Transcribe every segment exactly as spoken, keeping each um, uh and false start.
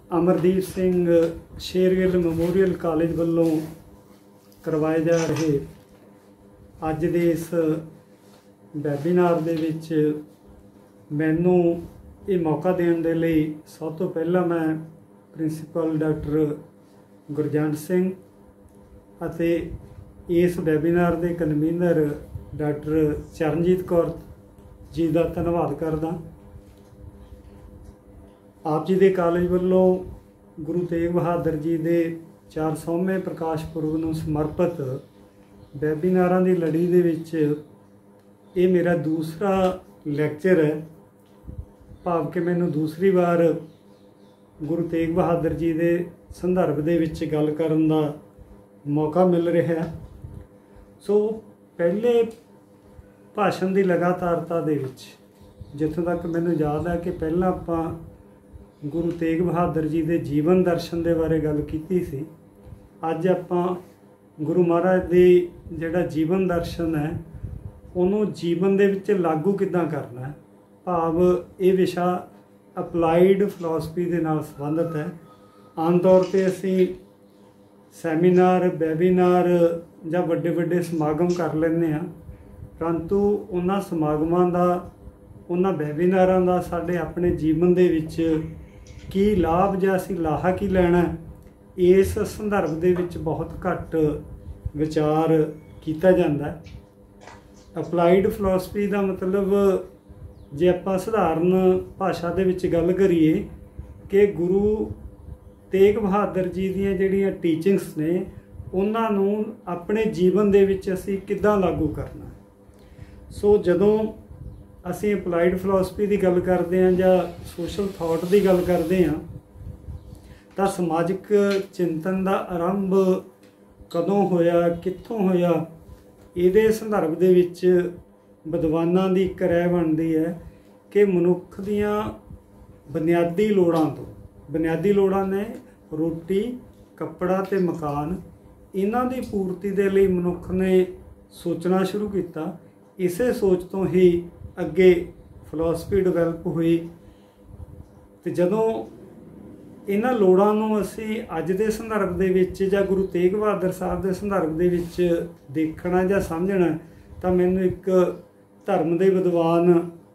Amardeep Singh Shergill memorial college ਵੱਲੋਂ ਕਰਵਾਏ ਜਾ ਰਹੇ ਅੱਜ ਦੇ ਇਸ ਵੈਬੀਨਾਰ ਦੇ ਵਿੱਚ ਮੈਨੂੰ ਇਹ ਮੌਕਾ ਦੇਣ ਦੇ ਲਈ ਸਭ ਤੋਂ ਪਹਿਲਾਂ ਮੈਂ ਪ੍ਰਿੰਸੀਪਲ ਡਾਕਟਰ ਗੁਰਜੰਟ ਸਿੰਘ ਅਤੇ ਇਸ ਵੈਬੀਨਾਰ ਦੇ ਕਨਵੀਨਰ ਡਾਕਟਰ ਚਰਨਜੀਤ ਕੌਰ जी का धन्यवाद करदा। आप जी के कालेज वालों गुरु तेग बहादुर जी के चार सौवें प्रकाश पुरब नूं समर्पित वैबीनारां की लड़ी दे विच ये मेरा दूसरा लैक्चर है, भाव कि मैनूं दूसरी बार गुरु तेग बहादुर जी के संदर्भ दे विच गल करन दा मौका मिल रहा है। सो पहले भाषण की लगातारता दे विच जिथों तक मैनूं याद है कि पहला आपां गुरु तेग बहादुर जी के जीवन दर्शन के बारे गल कीती सी। अज आपां गुरु महाराज के जिहड़ा जीवन दर्शन है उन्हों जीवन दे विच लागू किदां करना है, भाव ये विषा अपलाइड फिलोसफी के नाल संबंधित है। आम तौर पर असीं सैमीनार वैबीनार जां वड्डे वड्डे समागम कर लैंदे हां, परंतु उन्हां समागमां दा उन्हां वैबीनारां दा साडे अपने जीवन दे विच की लाभ जां असीं लाहा की लैणा इस संदर्भ दे विच बहुत घट विचार कीता जांदा है। अपलाइड फिलोसफी का मतलब जे आपां सधारण भाषा दे विच गल करिए कि गुरु तेग बहादुर जी दीयां जिहड़ियां टीचिंग्स ने उन्हां नूं अपने जीवन दे विच असीं किद्दां लागू करना। सो जदों असीं अपलाइड फिलोसफी की गल करते हैं जां सोशल थॉट की गल करते हैं तो समाजिक चिंतन का आरंभ कदों होया कित्थों होया इहदे संदर्भ दे विच विद्वानां दी इक राय बनदी है कि मनुख दीयां बुनियादी लोड़ां तो बुनियादी लोड़ां ने रोटी कपड़ा ते मकान, इन्हां दी पूर्ति दे लई मनुख ने सोचना शुरू किया। इसे सोच तो ही अगे फिलोसफी डिवेलप हुई तो जदों इन्हां लोड़ां नूं असीं अज दे संदर्भ दे विच जां गुरु तेग बहादुर साहब दे संदर्भ दे विच देखना जां समझना तो मैनूं एक धर्म दे विद्वान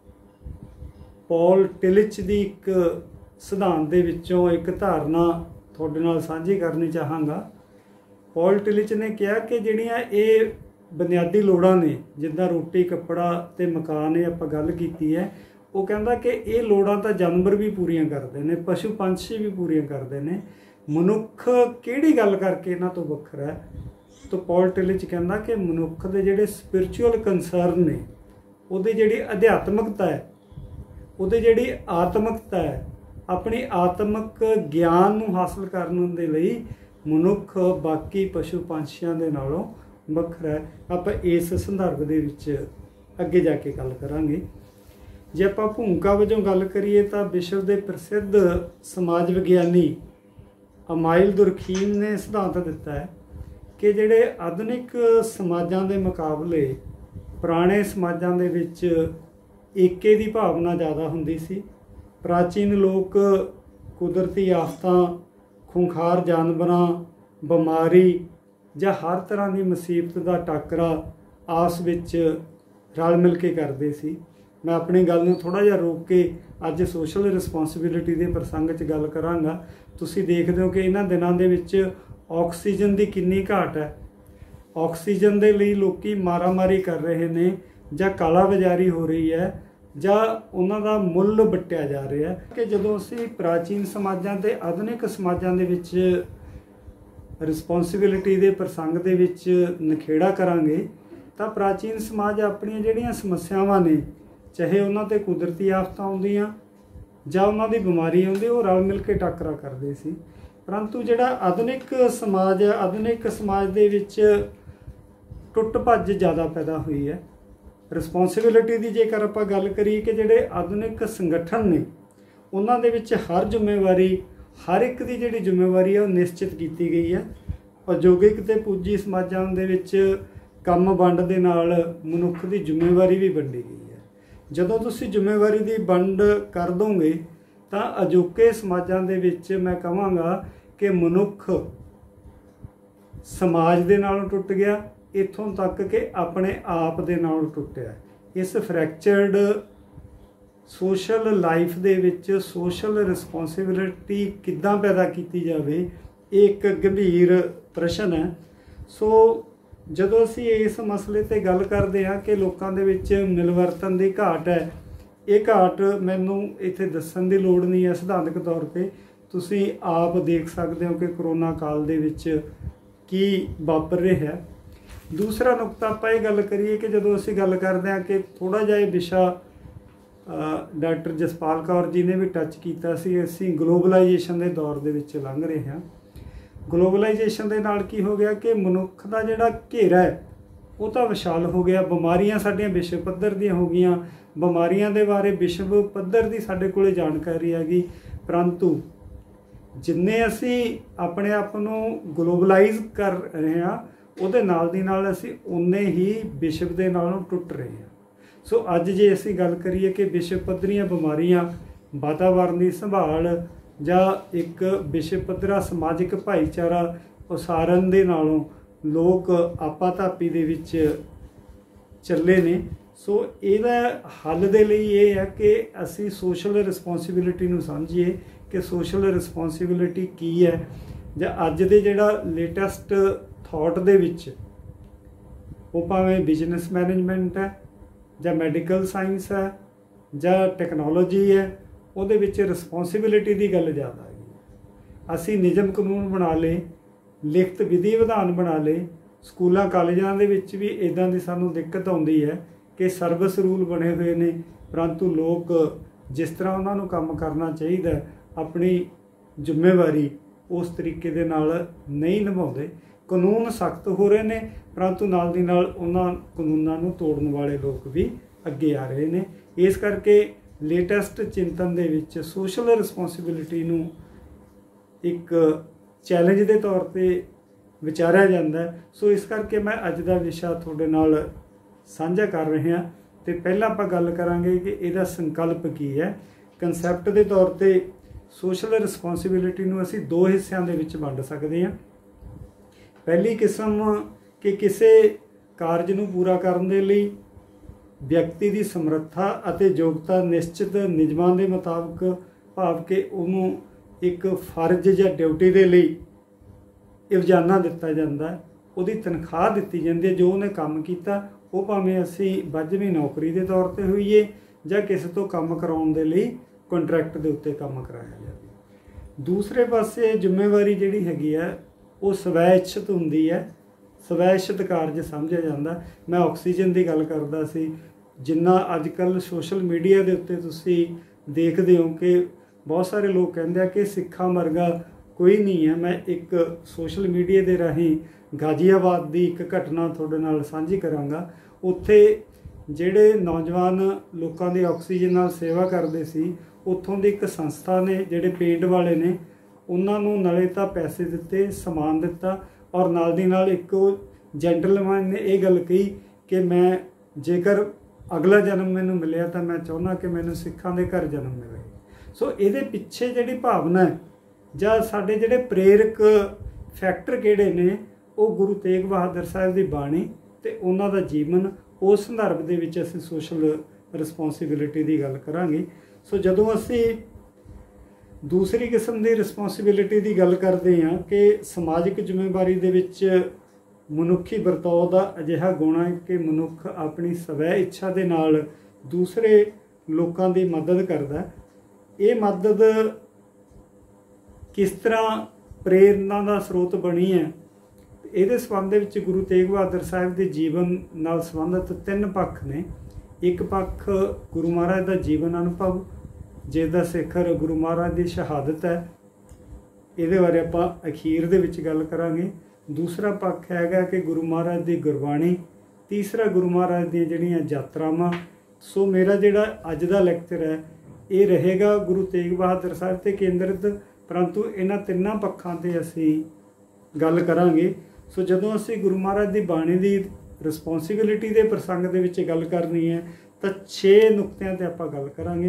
पॉल टिलिच दी एक सिद्धांत दे विचों एक धारणा तुहाडे नाल सांझी करनी चाहांगा। पॉल टिलिच ने कहा कि जिहड़ियां ये बुनियादी लोड़ां ने जिद्दां रोटी कपड़ा ते मकान ये आपां गल कीती है, वो कहंदा कि ये लोड़ां तां जानवर भी पूरीआं करदे ने, पशु पंछी भी पूरीआं करदे ने, मनुख किहड़ी गल करके इन्हां तो वखरा है। तो पॉल टिलिच कहंदा कि मनुख दे जिहड़े स्पिरिचुअल कंसर्न ने उहदी जिहड़ी अध्यात्मकता है उहदी जिहड़ी आत्मकता है अपनी आत्मक ज्ञान नूं हासिल करन दे लई मनुख बाकी पशु पंछियां दे नालों वखरा है। आप इस संदर्भ दे विच अगे जाके गल करांगे। जे आप भूमिका वजों गल करिए तो विश्व के प्रसिद्ध समाज विग्यानी अमाइल दुरखीम ने सिद्धांत दिता है कि जिहड़े आधुनिक समाजां दे मुकाबले पुराने समाजां दे विच एके दी भावना ज़्यादा हुंदी सी। प्राचीन लोग कुदरती आफतां, खूंखार जानवरां, बीमारी ਜਾਂ हर तरह की मुसीबत का टाकरा आपस विच रल मिल के करते सी। मैं अपनी गल नूं थोड़ा जिहा रोक के अज सोशल रिस्पोंसिबिलिटी के प्रसंग च गल करांगा। तुसीं देखदे हो कि इन्हां दिनां दे विच ऑक्सीजन की कितनी घाट है। ऑक्सीजन के लिए लोग मारा मारी कर रहे हैं जां काला बाजारी हो रही है जां उन्हां दा मुੱਲ वट्टिया जा रहा है। कि जदों असीं प्राचीन समाजां ते आधुनिक समाजां दे विच रिस्पोंसिबिलिटी के प्रसंग दे विच नखेड़ा करांगे तो प्राचीन समाज अपनी जिहड़ियां समस्यावां ने चाहे उन्हां ते कुदरती आफतां आउंदियां जां उन्हां दी बीमारी आउंदी वो रल मिल के टाकरा करदे सी। परंतु जिहड़ा आधुनिक समाज है आधुनिक समाज दे विच टुट भज ज़्यादा पैदा हुई है। रिस्पोंसिबिलिटी की जेकर आपां गल करिए कि जिहड़े आधुनिक संगठन ने उन्हां दे विच हर जिम्मेवारी हर एक की जिहड़ी जिम्मेवारी है निश्चित की गई है। औद्योगिक ते पूजी समाजां दे विच काम वंड दे नाल मनुख की जिम्मेवारी भी वंडी गई है। जदों तुसीं जिम्मेवारी की वंड कर दोगे ਤਾਂ ਅਜੋਕੇ ਸਮਾਜਾਂ ਦੇ ਵਿੱਚ ਮੈਂ ਕਹਾਂਗਾ ਕਿ ਮਨੁੱਖ ਸਮਾਜ ਦੇ ਨਾਲੋਂ ਟੁੱਟ ਗਿਆ, ਇੱਥੋਂ ਤੱਕ ਕਿ ਆਪਣੇ ਆਪ ਦੇ ਨਾਲੋਂ ਟੁੱਟਿਆ। ਇਸ ਫ੍ਰੈਕਚਰਡ ਸੋਸ਼ਲ ਲਾਈਫ ਦੇ ਵਿੱਚ ਸੋਸ਼ਲ ਰਿਸਪੌਂਸਿਬਿਲਿਟੀ ਕਿੱਦਾਂ ਪੈਦਾ ਕੀਤੀ ਜਾਵੇ, ਇਹ ਇੱਕ ਗੰਭੀਰ ਪ੍ਰਸ਼ਨ ਹੈ। ਸੋ ਜਦੋਂ ਅਸੀਂ ਇਸ ਮਸਲੇ ਤੇ ਗੱਲ ਕਰਦੇ ਹਾਂ ਕਿ ਲੋਕਾਂ ਦੇ ਵਿੱਚ ਮਿਲਵਰਤਨ ਦੀ ਘਾਟ ਹੈ, ਇਹ ਘਾਟ ਮੈਨੂੰ ਇੱਥੇ ਦੱਸਣ ਦੀ ਲੋੜ ਨਹੀਂ ਹੈ। ਸਿਧਾਂਤਕ ਤੌਰ ਤੇ ਤੁਸੀਂ ਆਪ ਦੇਖ ਸਕਦੇ ਹੋ ਕਿ ਕਰੋਨਾ ਕਾਲ ਦੇ ਵਿੱਚ ਕੀ ਵਾਪਰ ਰਿਹਾ ਹੈ। ਦੂਸਰਾ ਨੁਕਤਾ ਆਪਾਂ ਇਹ ਗੱਲ ਕਰੀਏ ਕਿ ਜਦੋਂ ਅਸੀਂ ਗੱਲ ਕਰਦੇ ਹਾਂ ਕਿ ਥੋੜ੍ਹਾ ਜਿਹਾ ਇਹ ਵਿਸ਼ਾ ਡਾਕਟਰ ਜਸਪਾਲ ਕੌਰ ਜੀ ਨੇ ਵੀ ਟੱਚ ਕੀਤਾ ਸੀ, ਅਸੀਂ ਗਲੋਬਲਾਈਜੇਸ਼ਨ ਦੇ ਦੌਰ ਦੇ ਵਿੱਚ ਲੰਘ ਰਹੇ ਹਾਂ। ਗਲੋਬਲਾਈਜੇਸ਼ਨ ਦੇ ਨਾਲ ਕੀ ਹੋ ਗਿਆ ਕਿ ਮਨੁੱਖ ਦਾ ਜਿਹੜਾ ਘੇਰਾ ਹੈ ਉਹ ਤਾਂ ਵਿਸ਼ਾਲ ਹੋ ਗਿਆ। ਬਿਮਾਰੀਆਂ ਸਾਡੀਆਂ ਵਿਸ਼ਵ ਪੱਧਰ ਦੀਆਂ ਹੋ ਗਈਆਂ, ਬਿਮਾਰੀਆਂ ਦੇ ਬਾਰੇ ਵਿਸ਼ਵ ਪੱਧਰ ਦੀ ਸਾਡੇ ਕੋਲੇ ਜਾਣਕਾਰੀ ਹੈਗੀ, ਪਰੰਤੂ ਜਿੰਨੇ ਅਸੀਂ ਆਪਣੇ ਆਪ ਨੂੰ ਗਲੋਬਲਾਈਜ਼ ਕਰ ਰਹੇ ਹਾਂ ਉਹਦੇ ਨਾਲ ਦੀ ਨਾਲ ਅਸੀਂ ਉਨੇ ਹੀ ਵਿਸ਼ਵ ਦੇ ਨਾਲੋਂ ਟੁੱਟ ਰਹੇ ਹਾਂ। ਸੋ ਅੱਜ ਜੇ ਅਸੀਂ ਗੱਲ ਕਰੀਏ ਕਿ ਵਿਸ਼ਵ ਪੱਧਰੀਆਂ ਬਿਮਾਰੀਆਂ, ਵਾਤਾਵਰਨ ਦੀ ਸੰਭਾਲ ਜਾਂ ਇੱਕ ਵਿਸ਼ਵ ਪੱਧਰਾ ਸਮਾਜਿਕ ਭਾਈਚਾਰਾ ਉਸਾਰਨ ਦੇ ਨਾਲੋਂ ਲੋਕ ਆਪਾਧਾਪੀ ਦੇ ਵਿੱਚ ਚੱਲੇ ਨੇ। ਸੋ ਇਹਦਾ ਹੱਲ ਦੇ ਲਈ ਇਹ ਹੈ ਕਿ ਅਸੀਂ ਸੋਸ਼ਲ ਰਿਸਪੌਂਸਿਬਿਲਿਟੀ ਨੂੰ ਸਮਝੀਏ ਕਿ ਸੋਸ਼ਲ ਰਿਸਪੌਂਸਿਬਿਲਿਟੀ ਕੀ ਹੈ, ਜਾਂ ਅੱਜ ਦੇ ਜਿਹੜਾ ਲੇਟੈਸਟ ਥਾਟ ਦੇ ਵਿੱਚ ਉਹ ਭਾਵੇਂ ਬਿਜ਼ਨਸ ਮੈਨੇਜਮੈਂਟ ਹੈ ਜਾਂ ਮੈਡੀਕਲ ਸਾਇੰਸ ਹੈ ਜਾਂ ਟੈਕਨੋਲੋਜੀ ਹੈ, ਉਹਦੇ ਵਿੱਚ ਰਿਸਪੌਂਸਿਬਿਲਿਟੀ ਦੀ ਗੱਲ ਜ਼ਿਆਦਾ ਹੈ। ਅਸੀਂ ਨਿਯਮ ਕਾਨੂੰਨ ਬਣਾ ਲਏ, ਲਿਖਤ ਵਿਧੀ ਵਿਧਾਨ ਬਣਾ ਲਏ, ਸਕੂਲਾਂ ਕਾਲਜਾਂ ਦੇ ਵਿੱਚ ਵੀ ਇੱਦਾਂ ਦੀ ਸਾਨੂੰ ਦਿੱਕਤ ਆਉਂਦੀ ਹੈ ਕਿ ਸਰਵਿਸ ਰੂਲ ਬਣੇ ਹੋਏ ਨੇ, ਪਰੰਤੂ ਲੋਕ ਜਿਸ ਤਰ੍ਹਾਂ ਉਹਨਾਂ ਨੂੰ ਕੰਮ ਕਰਨਾ ਚਾਹੀਦਾ ਆਪਣੀ ਜ਼ਿੰਮੇਵਾਰੀ ਉਸ ਤਰੀਕੇ ਦੇ ਨਾਲ ਨਹੀਂ ਨਿਭਾਉਂਦੇ। ਕਾਨੂੰਨ ਸਖਤ ਹੋ ਰਹੇ ਨੇ, ਪਰੰਤੂ ਨਾਲ ਦੀ ਨਾਲ ਉਹਨਾਂ ਕਾਨੂੰਨਾਂ ਨੂੰ ਤੋੜਨ ਵਾਲੇ ਲੋਕ ਵੀ ਅੱਗੇ ਆ ਰਹੇ ਨੇ। ਇਸ ਕਰਕੇ ਲੇਟੈਸਟ ਚਿੰਤਨ ਦੇ ਵਿੱਚ ਸੋਸ਼ਲ ਰਿਸਪੌਂਸਿਬਿਲਿਟੀ ਨੂੰ ਇੱਕ ਚੈਲੰਜ ਦੇ ਤੌਰ ਤੇ ਵਿਚਾਰਿਆ ਜਾਂਦਾ। ਸੋ ਇਸ ਕਰਕੇ ਮੈਂ ਅੱਜ ਦਾ ਵਿਸ਼ਾ ਤੁਹਾਡੇ ਨਾਲ ਸਾਂਝਾ ਕਰ ਰਿਹਾ। ਤੇ ਪਹਿਲਾਂ ਆਪਾਂ ਗੱਲ ਕਰਾਂਗੇ ਕਿ ਇਹਦਾ ਸੰਕਲਪ ਕੀ ਹੈ। ਕਨਸੈਪਟ ਦੇ ਤੌਰ ਤੇ ਸੋਸ਼ਲ ਰਿਸਪੌਂਸਿਬਿਲਿਟੀ ਨੂੰ ਅਸੀਂ ਦੋ ਹਿੱਸਿਆਂ ਦੇ ਵਿੱਚ ਵੰਡ ਸਕਦੇ ਹਾਂ। ਪਹਿਲੀ ਕਿਸਮ ਕਿ ਕਿਸੇ ਕਾਰਜ ਨੂੰ ਪੂਰਾ ਕਰਨ ਦੇ ਲਈ ਵਿਅਕਤੀ ਦੀ ਸਮਰੱਥਾ ਅਤੇ ਯੋਗਤਾ ਨਿਸ਼ਚਿਤ ਨਿਯਮਾਂ ਦੇ ਮੁਤਾਬਕ, ਭਾਵ ਕਿ ਉਹਨੂੰ ਇੱਕ ਫਰਜ਼ ਜਾਂ ਡਿਊਟੀ ਦੇ ਲਈ ਰੋਜ਼ਾਨਾ ਦਿੱਤਾ ਜਾਂਦਾ, ਉਹਦੀ ਤਨਖਾਹ ਦਿੱਤੀ ਜਾਂਦੀ ਹੈ। ਜੋ ਉਹਨੇ ਕੰਮ ਕੀਤਾ ਉਹ ਭਾਵੇਂ ਅਸੀਂ ਵੱਜਵੀਂ ਨੌਕਰੀ ਦੇ ਤੌਰ ਤੇ ਹੋਈਏ ਜਾਂ ਕਿਸੇ ਤੋਂ ਕੰਮ ਕਰਾਉਣ ਦੇ ਲਈ ਕੰਟਰੈਕਟ ਦੇ ਉੱਤੇ ਕੰਮ ਕਰਾਇਆ ਜਾਵੇ। ਦੂਸਰੇ ਪਾਸੇ ਜ਼ਿੰਮੇਵਾਰੀ ਜਿਹੜੀ ਹੈਗੀ ਹੈ ਉਹ ਸਵੈ ਇੱਛਤ ਹੁੰਦੀ ਹੈ, ਸਵੈ ਇੱਛਤ ਕਾਰਜ ਸਮਝਿਆ ਜਾਂਦਾ। ਮੈਂ ਆਕਸੀਜਨ ਦੀ ਗੱਲ ਕਰਦਾ ਸੀ। ਜਿੰਨਾ ਅੱਜ ਕੱਲ੍ਹ ਸੋਸ਼ਲ ਮੀਡੀਆ ਦੇ ਉੱਤੇ ਤੁਸੀਂ ਦੇਖਦੇ ਹੋ ਕਿ ਬਹੁਤ ਸਾਰੇ ਲੋਕ ਕਹਿੰਦੇ ਆ ਕਿ ਸਿੱਖਾਂ ਵਰਗਾ ਕੋਈ ਨਹੀਂ ਹੈ। ਮੈਂ ਇੱਕ ਸੋਸ਼ਲ ਮੀਡੀਆ ਦੇ ਰਾਹੀਂ ਗਾਜ਼ੀਆਬਾਦ ਦੀ ਇੱਕ ਘਟਨਾ ਤੁਹਾਡੇ ਨਾਲ ਸਾਂਝੀ ਕਰਾਂਗਾ। ਉੱਥੇ ਜਿਹੜੇ ਨੌਜਵਾਨ ਲੋਕਾਂ ਦੀ ਆਕਸੀਜਨ ਨਾਲ ਸੇਵਾ ਕਰਦੇ ਸੀ, ਉੱਥੋਂ ਦੀ ਇੱਕ ਸੰਸਥਾ ਨੇ, ਜਿਹੜੇ ਪੇਂਟ ਵਾਲੇ ਨੇ, ਉਹਨਾਂ ਨੂੰ ਨਾਲੇ ਤਾਂ ਪੈਸੇ ਦਿੱਤੇ, ਸਮਾਨ ਦਿੱਤਾ, ਔਰ ਨਾਲ ਦੀ ਨਾਲ ਇੱਕ ਜੈਂਟਲਮੈਨ ਨੇ ਇਹ ਗੱਲ ਕਹੀ ਕਿ ਮੈਂ ਜੇਕਰ ਅਗਲਾ ਜਨਮ ਮੈਨੂੰ ਮਿਲਿਆ ਤਾਂ ਮੈਂ ਚਾਹੁੰਦਾ ਕਿ ਮੈਨੂੰ ਸਿੱਖਾਂ ਦੇ ਘਰ ਜਨਮ ਮਿਲੇ। ਸੋ ਇਹਦੇ ਪਿੱਛੇ ਜਿਹੜੀ ਭਾਵਨਾ ਹੈ ਜਾਂ ਸਾਡੇ ਜਿਹੜੇ ਪ੍ਰੇਰਕ ਫੈਕਟਰ ਕਿਹੜੇ ਨੇ, ਉਹ ਗੁਰੂ ਤੇਗ ਬਹਾਦਰ ਸਾਹਿਬ ਦੀ ਬਾਣੀ ਤੇ ਉਹਨਾਂ ਦਾ ਜੀਵਨ। ਉਸ ਸੰਦਰਭ ਦੇ ਵਿੱਚ ਅਸੀਂ ਸੋਸ਼ਲ ਰਿਸਪੌਂਸਿਬਿਲਿਟੀ ਦੀ ਗੱਲ ਕਰਾਂਗੇ। ਸੋ ਜਦੋਂ ਅਸੀਂ ਦੂਸਰੀ ਕਿਸਮ ਦੀ ਰਿਸਪੌਂਸਿਬਿਲਿਟੀ ਦੀ ਗੱਲ ਕਰਦੇ ਹਾਂ ਕਿ ਸਮਾਜਿਕ ਜ਼ਿੰਮੇਵਾਰੀ ਦੇ ਵਿੱਚ ਮਨੁੱਖੀ ਵਰਤਾਓ ਦਾ ਅਜਿਹਾ ਗੁਣ ਹੈ ਕਿ ਮਨੁੱਖ ਆਪਣੀ ਸਵੈ ਇੱਛਾ ਦੇ ਨਾਲ ਦੂਸਰੇ ਲੋਕਾਂ ਦੀ ਮਦਦ ਕਰਦਾ। ਇਹ ਮਦਦ ਕਿਸ ਤਰ੍ਹਾਂ ਪ੍ਰੇਰਨਾ ਦਾ ਸਰੋਤ ਬਣੀ ਹੈ, ਇਹਦੇ ਸੰਬੰਧ ਦੇ ਵਿੱਚ ਗੁਰੂ ਤੇਗ ਬਹਾਦਰ ਸਾਹਿਬ ਦੇ ਜੀਵਨ ਨਾਲ ਸੰਬੰਧਿਤ ਤਿੰਨ ਪੱਖ ਨੇ। ਇੱਕ ਪੱਖ ਗੁਰੂ ਮਹਾਰਾਜ ਦਾ ਜੀਵਨ ਅਨੁਭਵ, ਜਿਸ ਦਾ ਸਿਖਰ ਗੁਰੂ ਮਹਾਰਾਜ ਦੀ ਸ਼ਹਾਦਤ ਹੈ, ਇਹਦੇ ਬਾਰੇ ਆਪਾਂ ਅਖੀਰ ਦੇ ਵਿੱਚ ਗੱਲ ਕਰਾਂਗੇ। ਦੂਸਰਾ ਪੱਖ ਹੈਗਾ ਕਿ ਗੁਰੂ ਮਹਾਰਾਜ ਦੀ ਗੁਰਬਾਣੀ। ਤੀਸਰਾ ਗੁਰੂ ਮਹਾਰਾਜ ਦੀਆਂ ਜਿਹੜੀਆਂ ਯਾਤਰਾਵਾਂ। ਸੋ ਮੇਰਾ ਜਿਹੜਾ ਅੱਜ ਦਾ ਲੈਕਚਰ ਹੈ ਇਹ ਰਹੇਗਾ ਗੁਰੂ ਤੇਗ ਬਹਾਦਰ ਸਾਹਿਬ 'ਤੇ ਕੇਂਦਰਿਤ, ਪਰੰਤੂ ਇਹਨਾਂ ਤਿੰਨਾਂ ਪੱਖਾਂ 'ਤੇ ਅਸੀਂ ਗੱਲ ਕਰਾਂਗੇ। ਸੋ ਜਦੋਂ ਅਸੀਂ ਗੁਰੂ ਮਹਾਰਾਜ ਦੀ ਬਾਣੀ ਦੀ ਰਿਸਪੌਂਸਿਬਿਲਿਟੀ ਦੇ ਪ੍ਰਸੰਗ ਦੇ ਵਿੱਚ ਗੱਲ ਕਰਨੀ ਹੈ ਤਾਂ ਛੇ ਨੁਕਤਿਆਂ 'ਤੇ ਆਪਾਂ ਗੱਲ ਕਰਾਂਗੇ।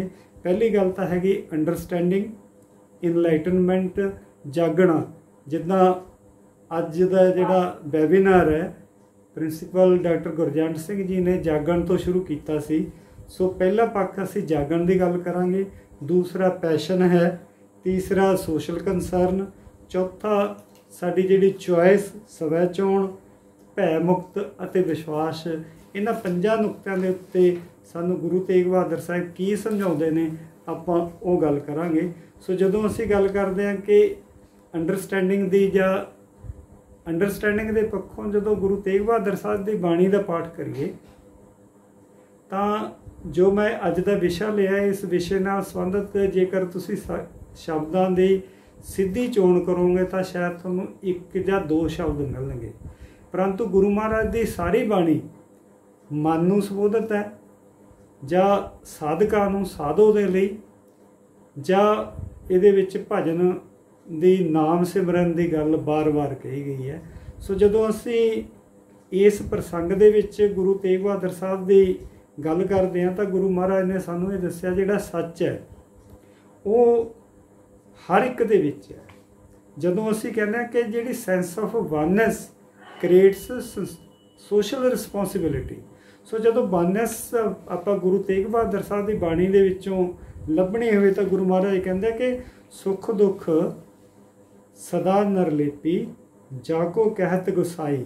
पहली गल तो हैगी अंडरस्टैंडिंग, इनलाइटनमेंट, जागना। जिद्दां अज दा जिहड़ा वैबीनार है प्रिंसीपल डॉक्टर गुरजंट सिंह जी ने जागण तो शुरू किया सी। सो पहला पक्ष असी जागण की गल करांगे, दूसरा पैशन है, तीसरा सोशल कंसर्न, चौथा साडी जिहड़ी चॉइस, स्वै चोण, भै मुक्त अते विश्वास। इन्हां पंजां नुकतिਆਂ ਦੇ ਉੱਤੇ ਸਾਨੂੰ गुरु तेग बहादुर साहब की समझाउंदे ने, आपां ਉਹ गल करांगे। सो जदों असीं गल करदे हां कि अंडरस्टैंडिंग दी जां अंडरस्टैंडिंग दे पक्षों जदों गुरु तेग बहादुर साहब दी बाणी दा पाठ करिए तां जो मैं अज दा विशा लिया, इस विषय नाल संबंधित जेकर तुसीं शब्दां दी सीधी चोण करोगे तो शायद तुहानूं एक जां दो शब्द मिलणगे, परंतु गुरु महाराज की सारी बाणी मन नूं संबोधित है, जां साधकां नूं साधो दे लई, जां इहदे विच भजन दी नाम सिमरन की गल बार बार कही गई है। सो जदों असीं इस प्रसंग दे विच गुरु तेग बहादुर साहब की गल करते हैं तो गुरु महाराज ने सानूं ये दस्सिया जिहड़ा सच है वो हर एक दे विच है। जदों असीं कहने कि जिहड़ी sense of oneness creates social responsibility. So जदों वननेस आपां गुरु तेग बहादुर साहब की बाणी दे विचों लभणी होवे तो गुरु महाराज कहंदे कि सुख दुख सदा नरलेपी, जाको कहत गुसाई,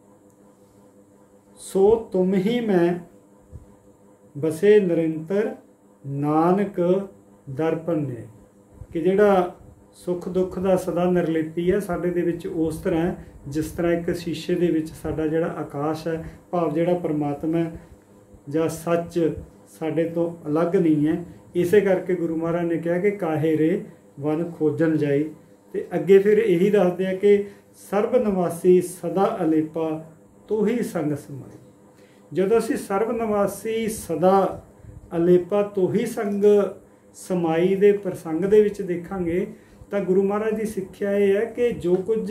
सो तुम ही मैं बसे निरंतर, नानक दर्पण ने। कि जिहड़ा सुख दुख का सदा निरलेपी है साडे दे विच उस तरह है जिस तरह एक शीशे दे विच साडा जिहड़ा आकाश है, भाव जिहड़ा परमात्मा है जां सच साडे तो अलग नहीं है। इसे करके गुरु महाराज ने कहा कि काहे रे वन खोजन जाई। ते अगे फिर यही दसदे आ कि सर्व निवासी सदा अलेपा तो ही संग समाई। जदों असीं सर्व निवासी सदा अलेपा तो ही संग समाई दे प्रसंग दे विच देखांगे तो गुरु महाराज की सिक्ख्या यह है कि जो कुछ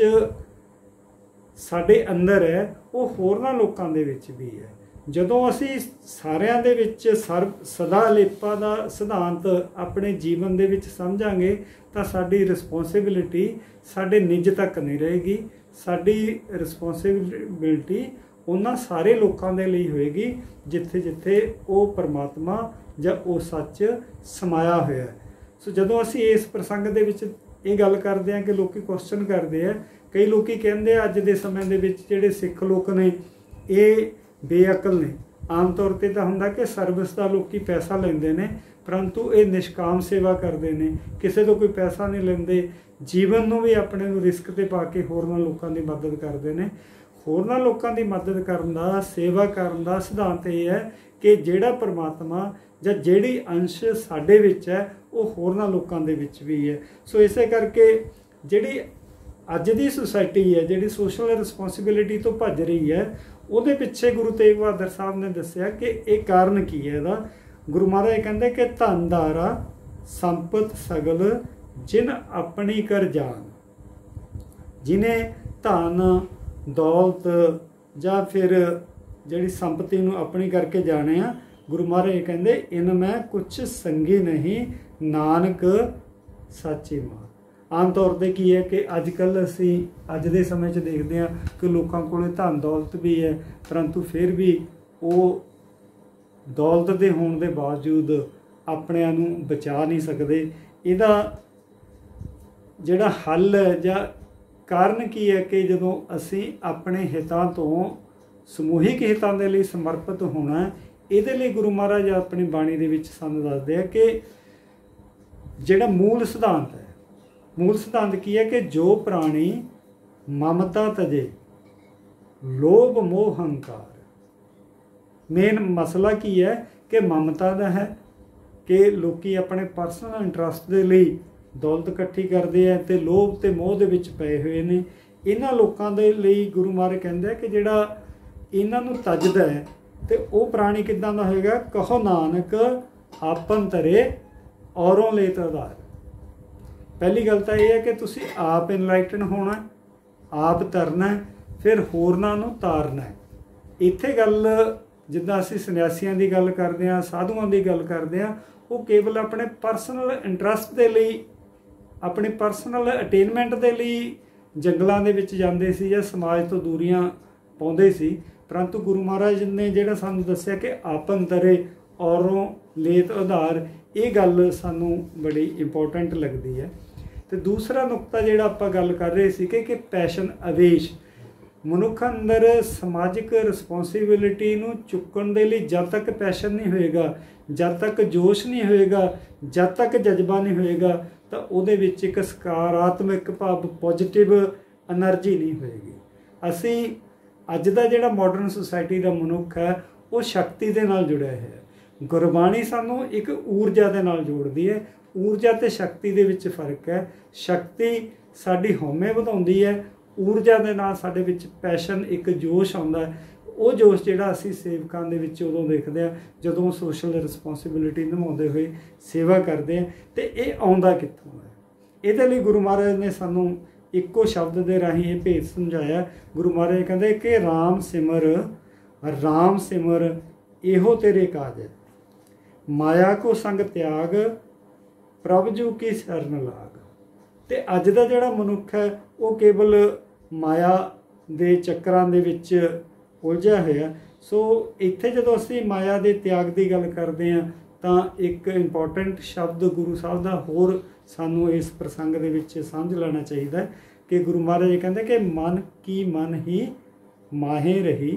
साडे अंदर है वो होरनां लोकां दे विच भी है। जदों असीं सारिਆਂ दे विच सर्व सदा अलेपा दा सिद्धांत अपने जीवन दे विच समझांगे तो साडी रिस्पोंसिबिलिटी साडे निज तक नहीं रहेगी। साडी रिस्पोंसिबिलिटी उन्हां सारे लोकां दे लई होएगी जिथे जिथे वो परमात्मा जां वो सच समाया होया है। सो जदों असीं इस प्रसंग दे विच ये गल करदे हां कि लोकी क्वेश्चन करदे आ, कई लोकी कहंदे अज दे समय दे विच जिहड़े सिख लोक ने ये बेअकल ने। आम तौर पर तो हुंदा कि सर्विस का लोकी पैसा लेंदे ने परंतु ये निष्काम सेवा करते हैं, किसी तो कोई पैसा नहीं लेंदे, जीवन नूं भी अपने नूं रिस्क ते पा के होरनां लोकां दी मदद करते हैं। होरनां लोकां दी मदद करन दा सेवा करन दा सिद्धांत ये है कि जिहड़ा परमात्मा जां जिहड़ी अंश साडे विच है वो होरनां लोकां दे विच भी है। सो इसे करके जिहड़ी अज दी सोसाइटी है जिहड़ी सोशल रिस्पोंसिबिलिटी तो भज रही है ਉਹਦੇ ਪਿੱਛੇ गुरु तेग बहादुर साहब ने दस्सिया कि ਇਹ ਕਾਰਨ ਕੀ ਹੈ ਇਹਦਾ। गुरु महाराज ਕਹਿੰਦੇ कि धन धारा संपत सगल जिन अपनी कर जान। जिन्हें धन दौलत ਜਾਂ फिर ਜਿਹੜੀ संपत्ति ਨੂੰ अपनी करके जाने आ, गुरु महाराज ਕਹਿੰਦੇ इनमें कुछ संगी नहीं नानक साची मां। आम तौर पर की है कि अजकल असी अज के समय च देखते हैं कि लोगों को धन दौलत भी है परंतु फिर भी वो दौलत के होने के बावजूद अपने नूं बचा नहीं सकते। इहदा जिहड़ा हल है जां कारण की है कि जदों असी अपने हितां तो समूहिक हितां दे लई समर्पित होना है, इहदे लई गुरु महाराज अपनी बाणी दे विच सानूं दसदे आ कि जिहड़ा मूल सिद्धांत है, मूल सिद्धांत की है कि जो प्राणी ममता तजे लोभ मोह हंकार। मेन मसला की है कि ममता का है कि लोग अपने परसनल इंटरस्ट के लिए दौलत इकट्ठी करते हैं तो लोभ तो मोह के विच पए हुए ने। इन्हां लोकां दे लई गुरु महाराज कहंदे कि जिहड़ा इन्हां नूं तजदा है तो वह प्राणी किदां दा होएगा। कहो नानक आपन तरे औरों ले आधार। पहली गल तो यह है कि तुसी आप इनलाइटन होना, आप तरना, फिर होरनां नूं तारना। इत्थे गल जिद्दां असीं सन्यासियां दी गल करदे हां, साधुआं दी गल करदे हां, वो केवल अपने परसनल इंटरस्ट के लिए, अपनी परसनल अटेनमेंट के लिए जंगलों के विच जांदे सी या समाज तो दूरियां पाउंदे सी। परंतु गुरु महाराज ने जिहड़ा सानूं दस्सिया कि आपन तरे औरों लेत आधार, ये गल सानूं बड़ी इंपोर्टेंट लगती है। तो दूसरा नुकता जिहड़ा आपां गल कर रहे सी कि पैशन आवेश, मनुख अंदर समाजिक रिस्पोंसिबिलिटी नूं चुकण दे लई जद तक पैशन नहीं होएगा, जद तक जोश नहीं होएगा, जद तक जज्बा नहीं होएगा, तो उहदे विच एक सकारात्मक भाव पॉजिटिव एनर्जी नहीं होएगी। असीं अज दा जिहड़ा मॉडर्न सोसाइटी का मनुख है वो शक्ति दे नाल जुड़िया है। गुरबाणी सानूं एक ऊर्जा दे नाल जोड़दी है। ऊर्जा ते शक्ति दे विच फर्क है। शक्ति साडी हौमे वधाउंदी है, ऊर्जा दे नाल साडे विच पैशन, एक जोश आउंदा है। वो जोश जिहड़ा असीं सेवकां दे विच उदों देखदे आ जदों सोशल रिस्पोंसिबिलिटी निभाउंदे होए सेवा करदे आ। ते इह आउंदा कित्थों है? इहदे लई गुरु महाराज ने सानूं इक्को शब्द दे राहीं ये भेद समझाया। गुरु महाराज कहंदे कि राम सिमर, राम सिमर इहो तेरे काज है, माया को संग त्याग, प्रभ जू की शरण लाग। ते अज दा जिहड़ा मनुख है वो केवल माया दे चक्करां दे विच उलझिया होया। सो इत्थे जदों असीं माया दे त्याग की गल करदे हां तां एक इंपोर्टेंट शब्द गुरु साहब दा होर सानूं इस प्रसंग दे विच समझ लेना चाहिए कि गुरु महाराज कहंदे कि मन की मन ही माहे रही,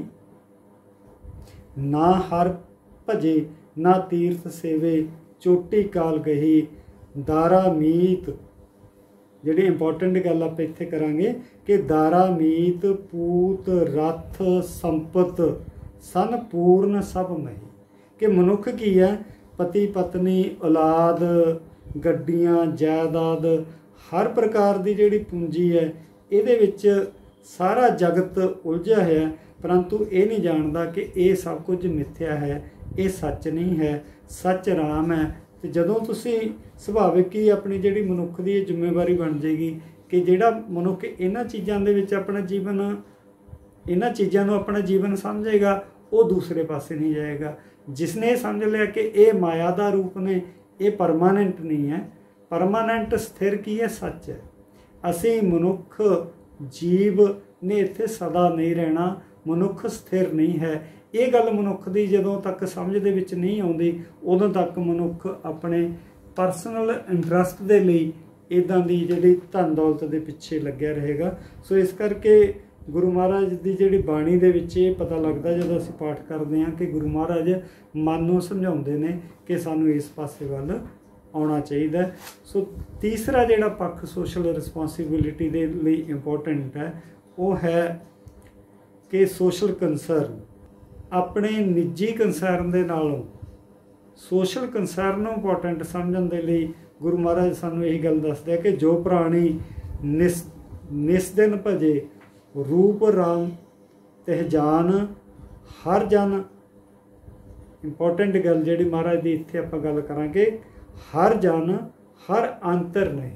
ना हर भजे ना तीर्थ सेवे, चोटी काल गही, दारा मीत। जिहड़ी इंपोर्टेंट गल आप इत्थे करांगे कि दारा मीत, पूत, रथ, संपत, सन पूर्ण सब मही। कि मनुख की है, पति पत्नी, औलाद, गड्डियां, जायदाद, हर प्रकार की जिहड़ी पूंजी है इहदे विच सारा जगत उलझिया है, परंतु ये नहीं जानता कि ये सब कुछ मिथ्या है, ये सच नहीं है, सच राम है। तो जदों तुसी सुभाविक ही अपनी जिहड़ी मनुख की जिम्मेवारी बन जाएगी कि जिहड़ा मनुख इन्हां चीज़ां दे विच अपना जीवन, इन्हां चीज़ां नूं अपना जीवन समझेगा, वो दूसरे पासे नहीं जाएगा। जिसने समझ लिया कि ये माया का रूप ने, ये परमानेंट नहीं है, परमानेंट स्थिर की है, सच है। असी मनुख जीव ने इत्थे सदा नहीं रहना, मनुख स्थिर नहीं है। ये गल मनुख की जदों तक समझ दे विच नहीं आउंदी उदों तक मनुख अपने परसनल इंटरस्ट दे लई इदां दी जिहड़ी धन दौलत दे पिछे लग्या रहेगा। सो इस करके गुरु महाराज की जिहड़ी बाणी दे विच ये पता लगदा जदों असीं पाठ करदे हां कि गुरु महाराज मन नूं समझाउंदे ने कि सानूं इस पासे वल आउणा चाहिए। सो तीसरा जिहड़ा पक्ष सोशल रिस्पोंसिबिलिटी दे लई इंपोर्टेंट है वो है कि सोशल कंसर्न। अपने निजी कंसर्न दे नालों सोशल कंसर्न नूं इंपोर्टेंट समझण दे लई गुरु महाराज सानूं यही गल दसदे कि जो प्राणी निस निस दिन भजे, रूप राम तिह जान, हर जन। इंपोर्टेंट गल जिहड़ी महाराज दी इत्थे आपां गल करांगे, हर जन हर अंतर नहीं,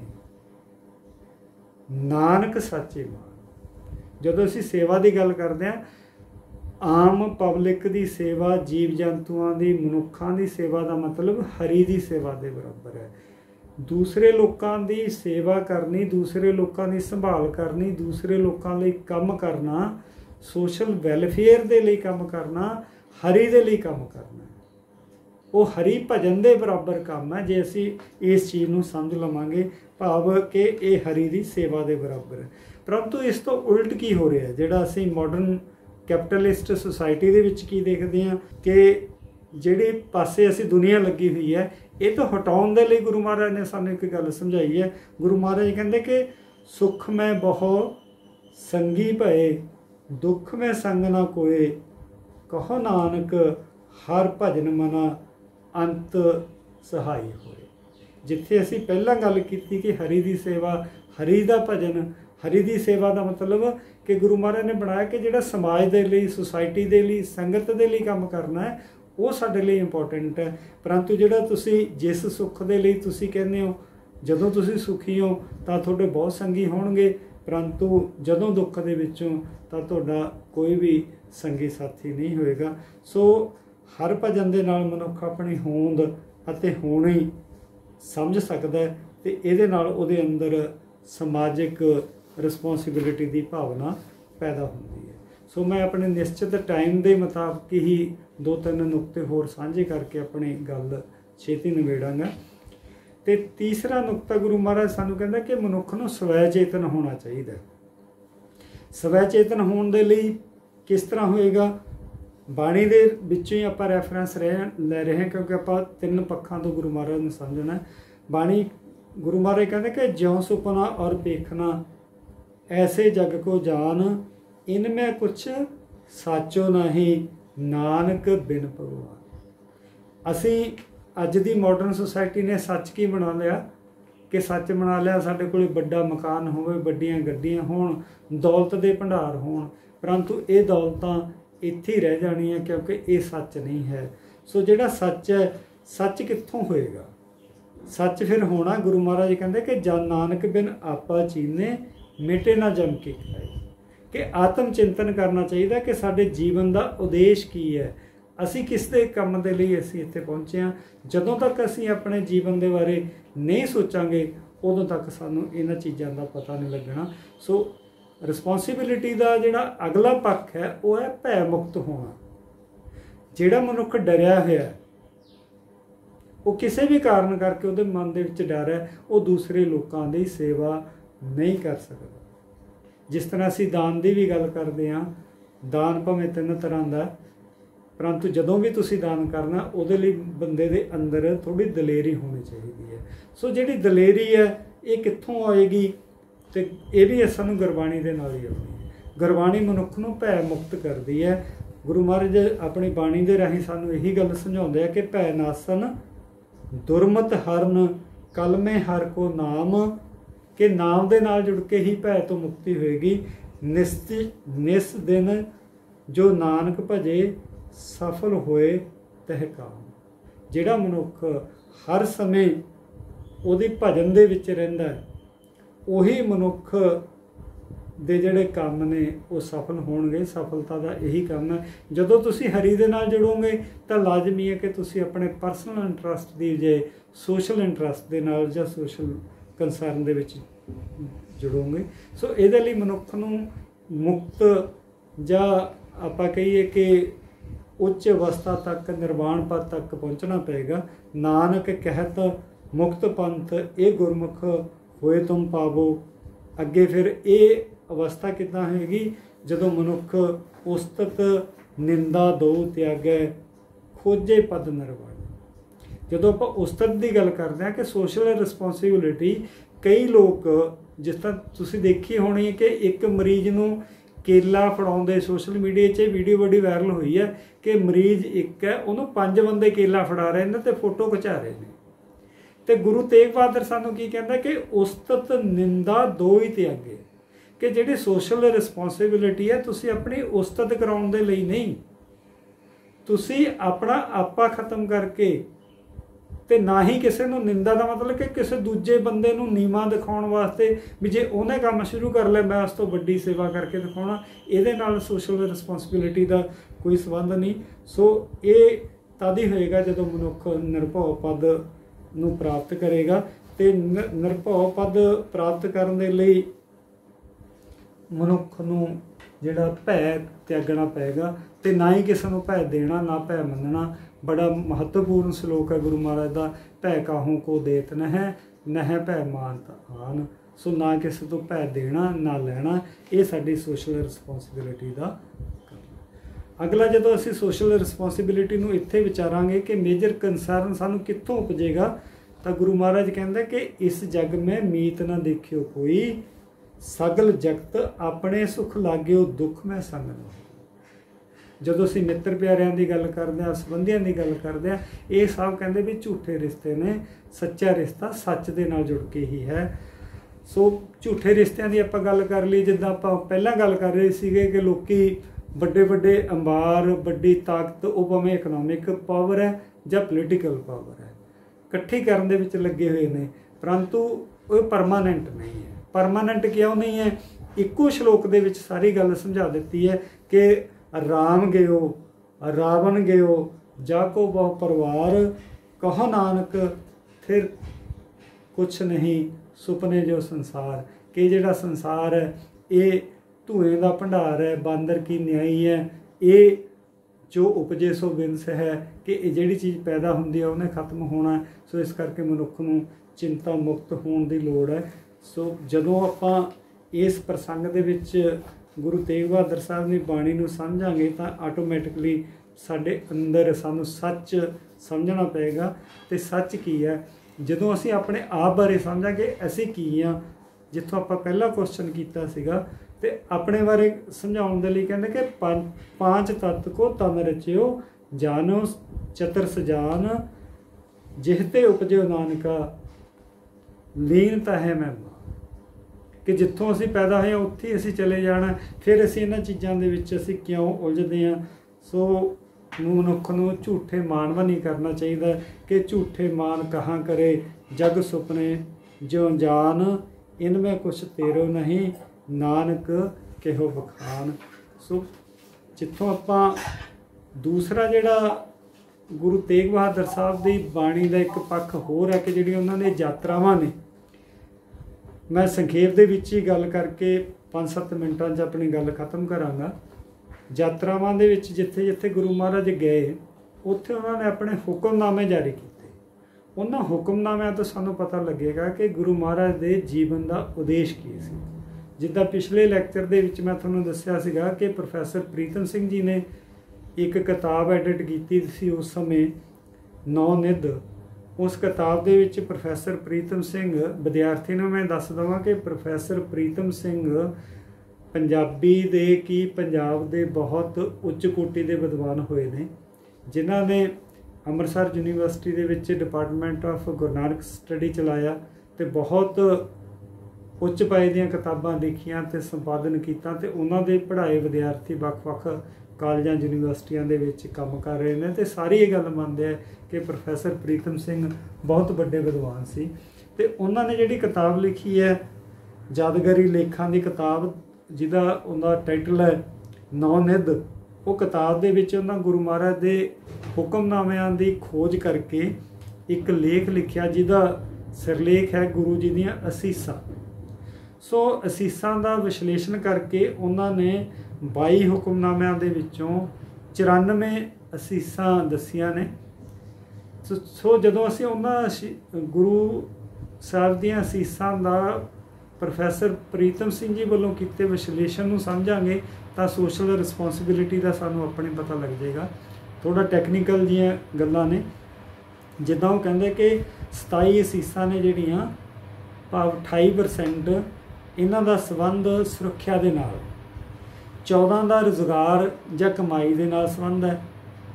नानक सच्चे मान। जदों असीं सेवा की गल करते हैं, आम पब्लिक की सेवा, जीव जंतुओं की, मनुखों की सेवा का मतलब हरि की सेवा के बराबर है। दूसरे लोगों की सेवा करनी, दूसरे लोगों की संभाल करनी, दूसरे लोगों लिए काम करना, सोशल वैलफेयर के लिए काम करना, हरि के लिए काम करना, वो हरि भजन के बराबर काम है। जे असी इस चीज़ को समझ लवांगे, भाव कि ये हरि की सेवा के बराबर है। परंतु इस तो उल्ट की हो रहा है, जिहड़ा असी मॉडर्न कैपिटलिस्ट सोसाइटी दे विच की देखते हैं कि जिहड़े पासे असी दुनिया लगी हुई है, ये तो हटाउण दे लई गुरु महाराज ने सानूं एक गल समझाई है। गुरु महाराज कहते कि सुख में बहु संगी भए, दुख में संग ना कोए, कहो नानक हर भजन मना अंत सहाय होए। जिथे असी पहला गल की कि हरि की सेवा, हरि का भजन, हरि की सेवा का मतलब कि गुरु महाराज ने बनाया कि जिहड़ा समाज के लिए, सोसाइटी के लिए, संगत के लिए काम करना है, वो साडे लिए इंपोर्टेंट है। परंतु जिहड़ा तुसी जिस सुख के लिए तुसी कहते हो, जदों तुसी सुखी हो तां तुहाडे बहुत संगी होणगे, परंतु जदों दुख दे विचों तां तुहाडा कोई भी संगी साथी नहीं होएगा। सो हर भजन दे नाल मनुख अपनी होंद ਅਤੇ ਹੋਣੀ ਸਮਝ ਸਕਦਾ है ਤੇ ਇਹਦੇ ਨਾਲ ਉਹਦੇ ਅੰਦਰ ਸਮਾਜਿਕ ਰਿਸਪੌਂਸਿबिलिटी ਦੀ ਭਾਵਨਾ ਪੈਦਾ ਹੁੰਦੀ ਹੈ। ਸੋ ਮੈਂ ਆਪਣੇ ਨਿਸ਼ਚਿਤ ਟਾਈਮ ਦੇ ਮੁਤਾਬਕ ਹੀ ਦੋ ਤਿੰਨ ਨੁਕਤੇ ਹੋਰ ਸਾਂਝੇ ਕਰਕੇ ਆਪਣੀ ਗੱਲ ਛੇਤੀ ਨਿਬੇੜਾਂਗਾ। ਤੇ ਤੀਸਰਾ ਨੁਕਤਾ ਗੁਰੂ ਮਹਾਰਾਜ ਸਾਨੂੰ ਕਹਿੰਦਾ ਕਿ ਮਨੁੱਖ ਨੂੰ ਸਵੈ ਚੇਤਨ ਹੋਣਾ ਚਾਹੀਦਾ। ਸਵੈ ਚੇਤਨ ਹੋਣ ਦੇ ਲਈ ਕਿਸ ਤਰ੍ਹਾਂ ਹੋਏਗਾ? ਬਾਣੀ ਦੇ ਵਿੱਚੋਂ ਹੀ ਆਪਾਂ ਰੈਫਰੈਂਸ ਰਹਿ ਲੈ ਰਹੇ ਹਾਂ, ਕਿਉਂਕਿ ਆਪਾਂ ਤਿੰਨ ਪੱਖਾਂ ਤੋਂ ਗੁਰੂ ਮਹਾਰਾਜ ਨੂੰ ਸਮਝਣਾ। ਬਾਣੀ ਗੁਰੂ ਮਹਾਰਾਜ ਕਹਿੰਦੇ ਕਿ ਜਿਉਂ ਸੁਪਨਾ ਔਰ ਵੇਖਣਾ ਐਸੇ ਜਗ ਕੋ ਜਾਨ ਇਨਮੇ ਕੁਛ ਸਾਚੋ ਨਹੀਂ ਨਾਨਕ ਬਿਨ ਭਗਵਾਨ। ਅਸੀਂ ਅੱਜ ਦੀ ਮਾਡਰਨ ਸੁਸਾਇਟੀ ਨੇ ਸੱਚ ਕੀ ਬਣਾ ਲਿਆ ਕਿ ਸੱਚ ਬਣਾ ਲਿਆ ਸਾਡੇ ਕੋਲ ਵੱਡਾ ਮਕਾਨ ਹੋਵੇ, ਵੱਡੀਆਂ ਗੱਡੀਆਂ ਹੋਣ, ਦੌਲਤ ਦੇ ਭੰਡਾਰ ਹੋਣ, ਪਰੰਤੂ ਇਹ ਦੌਲਤਾਂ ਇੱਥੇ ਹੀ ਰਹਿ ਜਾਣੀਆਂ ਕਿਉਂਕਿ ਇਹ ਸੱਚ ਨਹੀਂ ਹੈ। ਸੋ ਜਿਹੜਾ ਸੱਚ ਹੈ, ਸੱਚ ਕਿੱਥੋਂ ਹੋਏਗਾ? ਸੱਚ ਫਿਰ ਹੋਣਾ ਗੁਰੂ ਮਹਾਰਾਜ ਕਹਿੰਦੇ ਕਿ ਜਨ ਨਾਨਕ ਬਿਨ ਆਪਾ ਚੀਨੇ ਮਿਟੇ ਨਾ ਜਮ ਕੇ ਖਾਏ, ਕਿ ਆਤਮ ਚਿੰਤਨ ਕਰਨਾ ਚਾਹੀਦਾ ਕਿ ਸਾਡੇ ਜੀਵਨ ਦਾ ਉਦੇਸ਼ ਕੀ ਹੈ, ਅਸੀਂ ਕਿਸ ਦੇ ਕੰਮ ਦੇ ਲਈ ਅਸੀਂ ਇੱਥੇ ਪਹੁੰਚੇ ਹਾਂ। ਜਦੋਂ ਤੱਕ ਅਸੀਂ ਆਪਣੇ ਜੀਵਨ ਦੇ ਬਾਰੇ ਨਹੀਂ ਸੋਚਾਂਗੇ ਉਦੋਂ ਤੱਕ ਸਾਨੂੰ ਇਹਨਾਂ ਚੀਜ਼ਾਂ ਦਾ ਪਤਾ ਨਹੀਂ ਲੱਗਣਾ। ਸੋ ਰਿਸਪੌਂਸਿਬਿਲਿਟੀ ਦਾ ਜਿਹੜਾ ਅਗਲਾ ਪੱਖ ਹੈ ਉਹ ਹੈ ਭੈ ਮੁਕਤ ਹੋਣਾ। ਜਿਹੜਾ ਮਨੁੱਖ ਡਰਿਆ ਹੋਇਆ ਉਹ ਕਿਸੇ ਵੀ ਕਾਰਨ ਕਰਕੇ ਉਹਦੇ ਮਨ ਦੇ ਵਿੱਚ ਡਰ ਹੈ, ਉਹ ਦੂਸਰੇ ਲੋਕਾਂ ਦੀ ਸੇਵਾ ਨਹੀਂ ਕਰ ਸਕਦਾ। ਜਿਸ ਤਰ੍ਹਾਂ ਅਸੀਂ ਦਾਨ ਦੀ ਵੀ ਗੱਲ ਕਰਦੇ ਹਾਂ, ਦਾਨ ਭਾਵੇਂ ਤਿੰਨ ਤਰ੍ਹਾਂ ਦਾ, ਪਰੰਤੂ ਜਦੋਂ ਵੀ ਤੁਸੀਂ ਦਾਨ ਕਰਨਾ ਉਹਦੇ ਲਈ ਬੰਦੇ ਦੇ ਅੰਦਰ ਥੋੜ੍ਹੀ ਦਲੇਰੀ ਹੋਣੀ ਚਾਹੀਦੀ ਹੈ। ਸੋ ਜਿਹੜੀ ਦਲੇਰੀ ਹੈ ਇਹ ਕਿੱਥੋਂ ਆਏਗੀ? ਤੇ ਇਹ ਵੀ ਸਾਨੂੰ ਗੁਰਬਾਣੀ ਦੇ ਨਾਲ ਹੀ ਆਉਣੀ ਹੈ। ਗੁਰਬਾਣੀ ਮਨੁੱਖ ਨੂੰ ਭੈ ਮੁਕਤ ਕਰਦੀ ਹੈ। ਗੁਰੂ ਮਹਾਰਾਜ ਆਪਣੀ ਬਾਣੀ ਦੇ ਰਾਹੀਂ ਸਾਨੂੰ ਇਹੀ ਗੱਲ ਸਮਝਾਉਂਦੇ ਆ ਕਿ ਭੈ ਨਾਸਨ ਦੁਰਮਤ ਹਰਨ ਕਲਮੇ ਹਰ ਕੋ ਨਾਮ, ਕਿ ਨਾਮ ਦੇ ਨਾਲ ਜੁੜ ਕੇ ਹੀ ਭੈ ਤੋਂ ਮੁਕਤੀ ਹੋਏਗੀ। ਨਿਸਚਿ ਨਿਸ ਦਿਨ ਜੋ ਨਾਨਕ ਭਜੇ ਸਫਲ ਹੋਏ ਤਹਿ ਕਾਮ। ਜਿਹੜਾ ਮਨੁੱਖ ਹਰ ਸਮੇਂ ਉਹਦੀ ਭਜਨ ਦੇ ਵਿੱਚ ਰਹਿੰਦਾ ਹੈ ਉਹੀ ਮਨੁੱਖ ਦੇ ਜਿਹੜੇ ਕੰਮ ਨੇ ਉਹ ਸਫਲ ਹੋਣਗੇ। ਸਫਲਤਾ ਦਾ ਇਹੀ ਕੰਮ ਹੈ। ਜਦੋਂ ਤੁਸੀਂ ਹਰੀ ਦੇ ਨਾਲ ਜੁੜੋਗੇ ਤਾਂ ਲਾਜ਼ਮੀ ਹੈ ਕਿ ਤੁਸੀਂ ਆਪਣੇ ਪਰਸਨਲ ਇੰਟਰਸਟ ਦੀ ਜੇ ਸੋਸ਼ਲ ਇੰਟਰਸਟ ਦੇ ਨਾਲ ਜਾਂ ਸੋਸ਼ਲ ਕੰਸਰਨ ਦੇ ਵਿੱਚ ਜੁੜੋਗੇ। ਸੋ ਇਹਦੇ ਲਈ ਮਨੁੱਖ ਨੂੰ ਮੁਕਤ ਜਾਂ ਆਪਾਂ ਕਹੀਏ ਕਿ ਉੱਚ ਅਵਸਥਾ ਤੱਕ, ਨਿਰਵਾਣ ਪਦ ਤੱਕ ਪਹੁੰਚਣਾ ਪਏਗਾ। ਨਾਨਕ ਕਹਿਤ ਮੁਕਤ ਪੰਥ ਇਹ ਗੁਰਮੁਖ ਹੋਏ ਤੁਮ ਪਾਵੋ। ਅੱਗੇ ਫਿਰ ਇਹ ਅਵਸਥਾ ਕਿੱਦਾਂ ਹੋਏਗੀ? ਜਦੋਂ ਮਨੁੱਖ ਉਸਤਤ ਨਿੰਦਾ ਦੋ ਤਿਆਗੈ ਖੋਜੇ ਪਦ ਨਿਰਵਾਣ। ਜਦੋਂ ਆਪਾਂ ਉਸਤਤ ਦੀ ਗੱਲ ਕਰਦੇ ਹਾਂ ਕਿ ਸੋਸ਼ਲ ਰਿਸਪੌਂਸਿਬਿਲਿਟੀ, ਕਈ ਲੋਕ ਜਿਸ ਤਰ੍ਹਾਂ ਤੁਸੀਂ ਦੇਖੀ ਹੋਣੀ ਕਿ ਇੱਕ ਮਰੀਜ਼ ਨੂੰ ਕੇਲਾ ਫੜਾਉਂਦੇ, ਸੋਸ਼ਲ ਮੀਡੀਆ 'ਚ ਵੀਡੀਓ ਬੜੀ ਵਾਇਰਲ ਹੋਈ ਹੈ ਕਿ ਮਰੀਜ਼ ਇੱਕ ਹੈ, ਉਹਨੂੰ ਪੰਜ ਬੰਦੇ ਕੇਲਾ ਫੜਾ ਰਹੇ ਨੇ ਤੇ ਫੋਟੋ ਖਿਚਾ ਰਹੇ ਨੇ। ਤੇ ਗੁਰੂ ਤੇਗ ਬਹਾਦਰ ਸਾਨੂੰ ਕੀ ਕਹਿੰਦਾ ਕਿ ਉਸਤਤ ਨਿੰਦਾ ਦੋ ਹੀ ਤਿਆਗੇ, ਕਿ ਜਿਹੜੀ ਸੋਸ਼ਲ ਰਿਸਪੌਂਸਿਬਿਲਿਟੀ ਹੈ ਤੁਸੀਂ ਆਪਣੀ ਉਸਤਤ ਕਰਾਉਣ ਦੇ ਲਈ ਨਹੀਂ, ਤੁਸੀਂ ਆਪਣਾ ਆਪਾ ਖਤਮ ਕਰਕੇ ਤੇ ਨਾ ਹੀ ਕਿਸੇ ਨੂੰ ਨਿੰਦਾ ਦਾ ਮਤਲਬ ਕਿ ਕਿਸੇ ਦੂਜੇ ਬੰਦੇ ਨੂੰ ਨੀਵਾਂ ਦਿਖਾਉਣ ਵਾਸਤੇ ਵੀ ਜੇ ਉਹਨੇ ਕੰਮ ਸ਼ੁਰੂ ਕਰ ਲਿਆ ਮੈਂ ਉਸ ਤੋਂ ਵੱਡੀ ਸੇਵਾ ਕਰਕੇ ਦਿਖਾਉਣਾ, ਇਹਦੇ ਨਾਲ ਸੋਸ਼ਲ ਰਿਸਪੌਂਸਿਬਿਲਿਟੀ ਦਾ ਕੋਈ ਸੰਬੰਧ ਨਹੀਂ। ਸੋ ਇਹ ਤਦ ਹੀ ਹੋਏਗਾ ਜਦੋਂ ਮਨੁੱਖ ਨਿਰਭਉ ਪਦ ਨੂੰ ਪ੍ਰਾਪਤ ਕਰੇਗਾ। ਤੇ ਨਿਰਭਉ ਪਦ ਪ੍ਰਾਪਤ ਕਰਨ ਦੇ ਲਈ ਮਨੁੱਖ ਨੂੰ ਜਿਹੜਾ ਭੈ ਤਿਆਗਣਾ ਪਏਗਾ ਤੇ ਨਾ ਹੀ ਕਿਸੇ ਨੂੰ ਭੈ ਦੇਣਾ, ਨਾ ਭੈ ਮੰਨਣਾ। ਬੜਾ ਮਹੱਤਵਪੂਰਨ ਸ਼ਲੋਕ ਹੈ ਗੁਰੂ ਮਹਾਰਾਜ ਦਾ, ਭੈ ਕਾਹੂ ਕੋ ਦੇਤ ਨਹਿ ਨਹਿ ਭੈ ਮਾਨਤ ਆਨ। ਸੋ ਨਾ ਕਿਸੇ ਤੋਂ ਭੈ ਦੇਣਾ ਨਾ ਲੈਣਾ, ਇਹ ਸਾਡੀ ਸੋਸ਼ਲ ਰਿਸਪੌਂਸਿਬਿਲਿਟੀ ਦਾ ਕੰਮ। ਅਗਲਾ ਜਦੋਂ ਅਸੀਂ ਸੋਸ਼ਲ ਰਿਸਪੌਂਸਿਬਿਲਿਟੀ ਨੂੰ ਇੱਥੇ ਵਿਚਾਰਾਂਗੇ ਕਿ ਮੇਜਰ ਕੰਸਰਨ ਸਾਨੂੰ ਕਿੱਥੋਂ ਉਪਜੇਗਾ, ਤਾਂ ਗੁਰੂ ਮਹਾਰਾਜ ਕਹਿੰਦਾ ਕਿ ਇਸ ਜਗ ਮੈਂ ਮੀਤ ਨਾ ਦੇਖਿਓ ਕੋਈ, ਸਗਲ ਜਗਤ ਆਪਣੇ ਸੁਖ ਲਾਗਿਓ ਦੁੱਖ ਮੈਂ ਸੰਗ ਨਾ। ਜਦੋਂ ਅਸੀਂ ਮਿੱਤਰ ਪਿਆਰਿਆਂ ਦੀ ਗੱਲ ਕਰਦੇ ਹਾਂ, ਸੰਬੰਧੀਆਂ ਦੀ ਗੱਲ ਕਰਦੇ ਹਾਂ, ਇਹ ਸਭ ਕਹਿੰਦੇ ਵੀ ਝੂਠੇ ਰਿਸ਼ਤੇ ਨੇ, ਸੱਚਾ ਰਿਸ਼ਤਾ ਸੱਚ ਦੇ ਨਾਲ ਜੁੜ ਕੇ ਹੀ ਹੈ। ਸੋ ਝੂਠੇ ਰਿਸ਼ਤਿਆਂ ਦੀ ਆਪਾਂ ਗੱਲ ਕਰ ਲਈ, ਜਿੱਦਾਂ ਆਪਾਂ ਪਹਿਲਾਂ ਗੱਲ ਕਰ ਰਹੇ ਸੀਗੇ ਕਿ ਲੋਕੀ ਵੱਡੇ ਵੱਡੇ ਅੰਬਾਰ, ਵੱਡੀ ਤਾਕਤ, ਉਹ ਭਾਵੇਂ ਇਕਨੋਮਿਕ ਪਾਵਰ ਹੈ ਜਾਂ ਪੋਲੀਟੀਕਲ ਪਾਵਰ ਹੈ, ਇਕੱਠੀ ਕਰਨ ਦੇ ਵਿੱਚ ਲੱਗੇ ਹੋਏ ਨੇ, ਪਰੰਤੂ ਉਹ ਪਰਮਾਨੈਂਟ ਨਹੀਂ ਹੈ। ਪਰਮਾਨੈਂਟ ਕਿਉਂ ਨਹੀਂ ਹੈ? ਇੱਕੋ ਸ਼ਲੋਕ ਦੇ ਵਿੱਚ ਸਾਰੀ ਗੱਲ ਸਮਝਾ ਦਿੱਤੀ ਹੈ ਕਿ ਰਾਮ ਗਿਓ ਰਾਵਣ ਗਿਓ ਜਾ ਕੋ ਬਹੁ ਪਰਿਵਾਰ, कहो नानक फिर कुछ नहीं सुपने जो संसार, कि जिहड़ा संसार है ये धुएं का भंडार है, बांदर की न्याई है, ये जो उपजे सो बिनस है, कि जिहड़ी चीज़ पैदा होंदी है उन्हें खत्म होना। सो इस करके मनुख नूं चिंता मुक्त होने की लोड़ है। सो जदों आपां इस प्रसंग दे विच गुरु तेग बहादुर साहब की बाणी नूं समझांगे तां आटोमैटिकली साडे अंदर सानूं सच समझना पेगा। तो सच की है, जदों असीं अपने आप बारे समझांगे असीं की हाँ, जिथों आपां पहला क्वेश्चन कीता सीगा, ते अपने बारे समझाउण दे लई कहंदे कि पांच तत्त को तन रचियो, जानो चतर सजान, जिहते उपजो नानका लीनता है मैं, कि जिथों असीं पैदा होए उत्थे ही असीं चले जाना। फिर असीं इन्हां चीज़ां दे विच असीं क्यों उलझदे हां। सो मनुख नूं झूठे मानवा नहीं करना चाहिए कि झूठे मान कहाँ करे, जग सुपने जो जान, इनमें कुछ तेरो नहीं, नानक केहो बखान। सो जिथों आपां दूसरा जिहड़ा गुरु तेग बहादुर साहब की बाणी का एक पक्ष होर है कि जिहड़ी उन्हां दी यात्रावां ने, मैं संखेप दे विच ही गल करके पाँच सत्त मिनटां च अपनी गल खत्म करांगा। यात्रावां दे विच जिथे जिथे गुरु महाराज गए उत्थे उन्होंने अपने हुक्मनामे जारी किए। उन्हां हुक्मनामिਆਂ तो सानूं पता लगेगा कि गुरु महाराज के जीवन का उद्देश्य की सी। जिद्दां पिछले लैक्चर दे विच मैं तुहानूं दस्सिया सीगा कि प्रोफैसर प्रीतम सिंह जी ने एक किताब एडिट की सी उस समय नौ निध। उस किताब दे विच प्रोफैसर प्रीतम सिंह, विद्यार्थी नूं मैं दस देवां कि प्रोफैसर प्रीतम सिंह पंजाबी दे की पंजाब दे बहुत उच्च कोटि के विद्वान होए ने, जिन्हां ने अमृतसर यूनीवर्सिटी दे विच department of Guru Nanak study चलाया, तो बहुत उच्च पाए दीयां किताबां लिखियां ते संपादन कीता, ते उन्हां दे पढ़ाए विद्यार्थी वख-वख कालजां यूनीवर्सिटियां दे विच काम कर रहे हैं। तो सारी ये गल मनदे है कि प्रोफैसर प्रीतम सिंह बहुत बड़े विद्वान सी। ते उन्हां ने जिहड़ी किताब लिखी है यादगारी लेखां की किताब, जिहदा उनका टाइटल है नौ निध, वो किताब दे विच उन्हां गुरु महाराज दे हुक्मनामिਆਂ की खोज करके एक लेख लिखिया, जिहदा सिरलेख है गुरु जी दीयां असीसां। सो असीसां का विश्लेषण करके उन्होंने बाई हुक्मनामिਆਂ ਦੇ ਵਿੱਚੋਂ चौरानवे असीसां दसियां ने। सो सो जदों असीं उन्हां गुरु साहब दीयां असीसां दा प्रोफैसर प्रीतम सिंह जी वालों कीते विश्लेषण नूं समझांगे तो सोशल रिस्पोंसिबिलिटी का सानूं अपने पता लग जाएगा। थोड़ा टैक्नीकल जिहियां गल्लां ने, जिद्दां वो कहंदे कि सताई असीसां ने जिहड़ियां भाव अठाई परसेंट इन्हां दा संबंध सुरक्षा दे नाल, चौदह का रोजगार या कमाई के नाल संबंध है,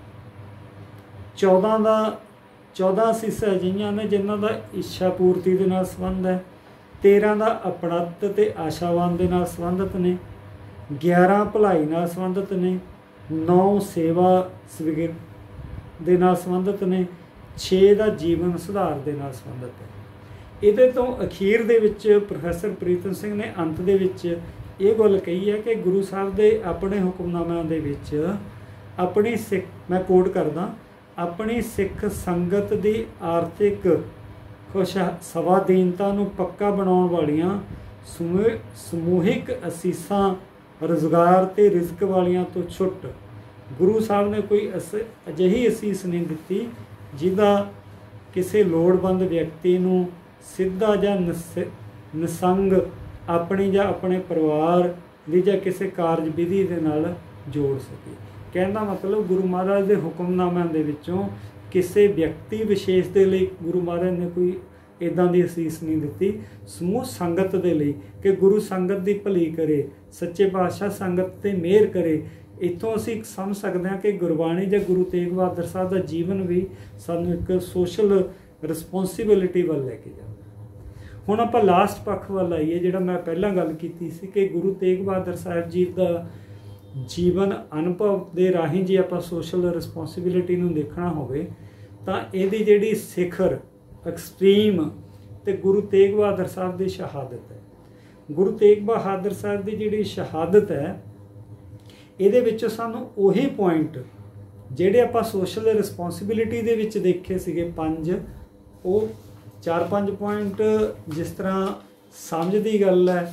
चौदह का चौदह असीसां अजिहियां ने जिन्हां दा इच्छा पूर्ति के नाल संबंध है, तेरह का अपणत ते आशावान के नाल संबंधित ने, ग्यारह भलाई नाल संबंधित ने, नौ सेवा स्वीगिर दे नाल संबंधित ने, छे का जीवन सुधार के नाल संबंधित है। इहदे तो अखीर दे विच प्रोफैसर प्रीतम सिंह ने अंत दे विच ये गल कही है कि गुरु साहब के अपने हुक्मनामिਆਂ दे विच अपनी सिख, मैं कोट करदा, अपनी सिख संगत की आर्थिक खुश सवाधीनता नूं पक्का बनाउण वालियां समूहिक असीसां रोजगार ते रिजक वालियां तो छुट गुरु साहब ने कोई अस अजिही असीस नहीं दिती जिहदा किसी लोड़वंद व्यक्ति नूं सीधा जां निसंग अपनी जां अपने परिवार दी जां किसी कारज विधि दे नाल जोड़ सके। कहण दा मतलब गुरु महाराज के हुक्मनामिਆਂ दे विचों किसी व्यक्ति विशेष के लिए गुरु महाराज ने कोई इदां दी असीस नहीं दिती, समूह संगत दे लई कि गुरु संगत की भली करे, सच्चे पातशाह संगत ते मेहर करे। इत्थों असीं समझ सकते हैं कि गुरबाणी जां गुरु तेग बहादुर साहब का जीवन भी सानूं एक सोशल रिस्पोंसिबिलिटी वाल लैके जांदा। हुण आपां लास्ट पक्ष वाल आईए, जिहड़ा मैं पहलां गल कीती सी कि गुरु तेग बहादुर साहब जी का जीवन अनुभव के राही जे आपां सोशल रिस्पोंसिबिलिटी नूं देखना होवे तां इहदी जिहड़ी सिखर एक्सट्रीम ते गुरु तेग बहादुर साहब की शहादत है। गुरु तेग बहादुर साहब की जिहड़ी शहादत है, इहदे विच सानूं उही पॉइंट ਜਿਹੜੇ ਆਪਾਂ ਸੋਸ਼ਲ ਰਿਸਪੌਂਸਿਬਿਲਿਟੀ ਦੇ ਵਿੱਚ ਦੇਖੇ ਸੀਗੇ ਪੰਜ, ਉਹ ਚਾਰ ਪੰਜ ਪੁਆਇੰਟ ਜਿਸ ਤਰ੍ਹਾਂ ਸਮਝ ਦੀ ਗੱਲ ਹੈ,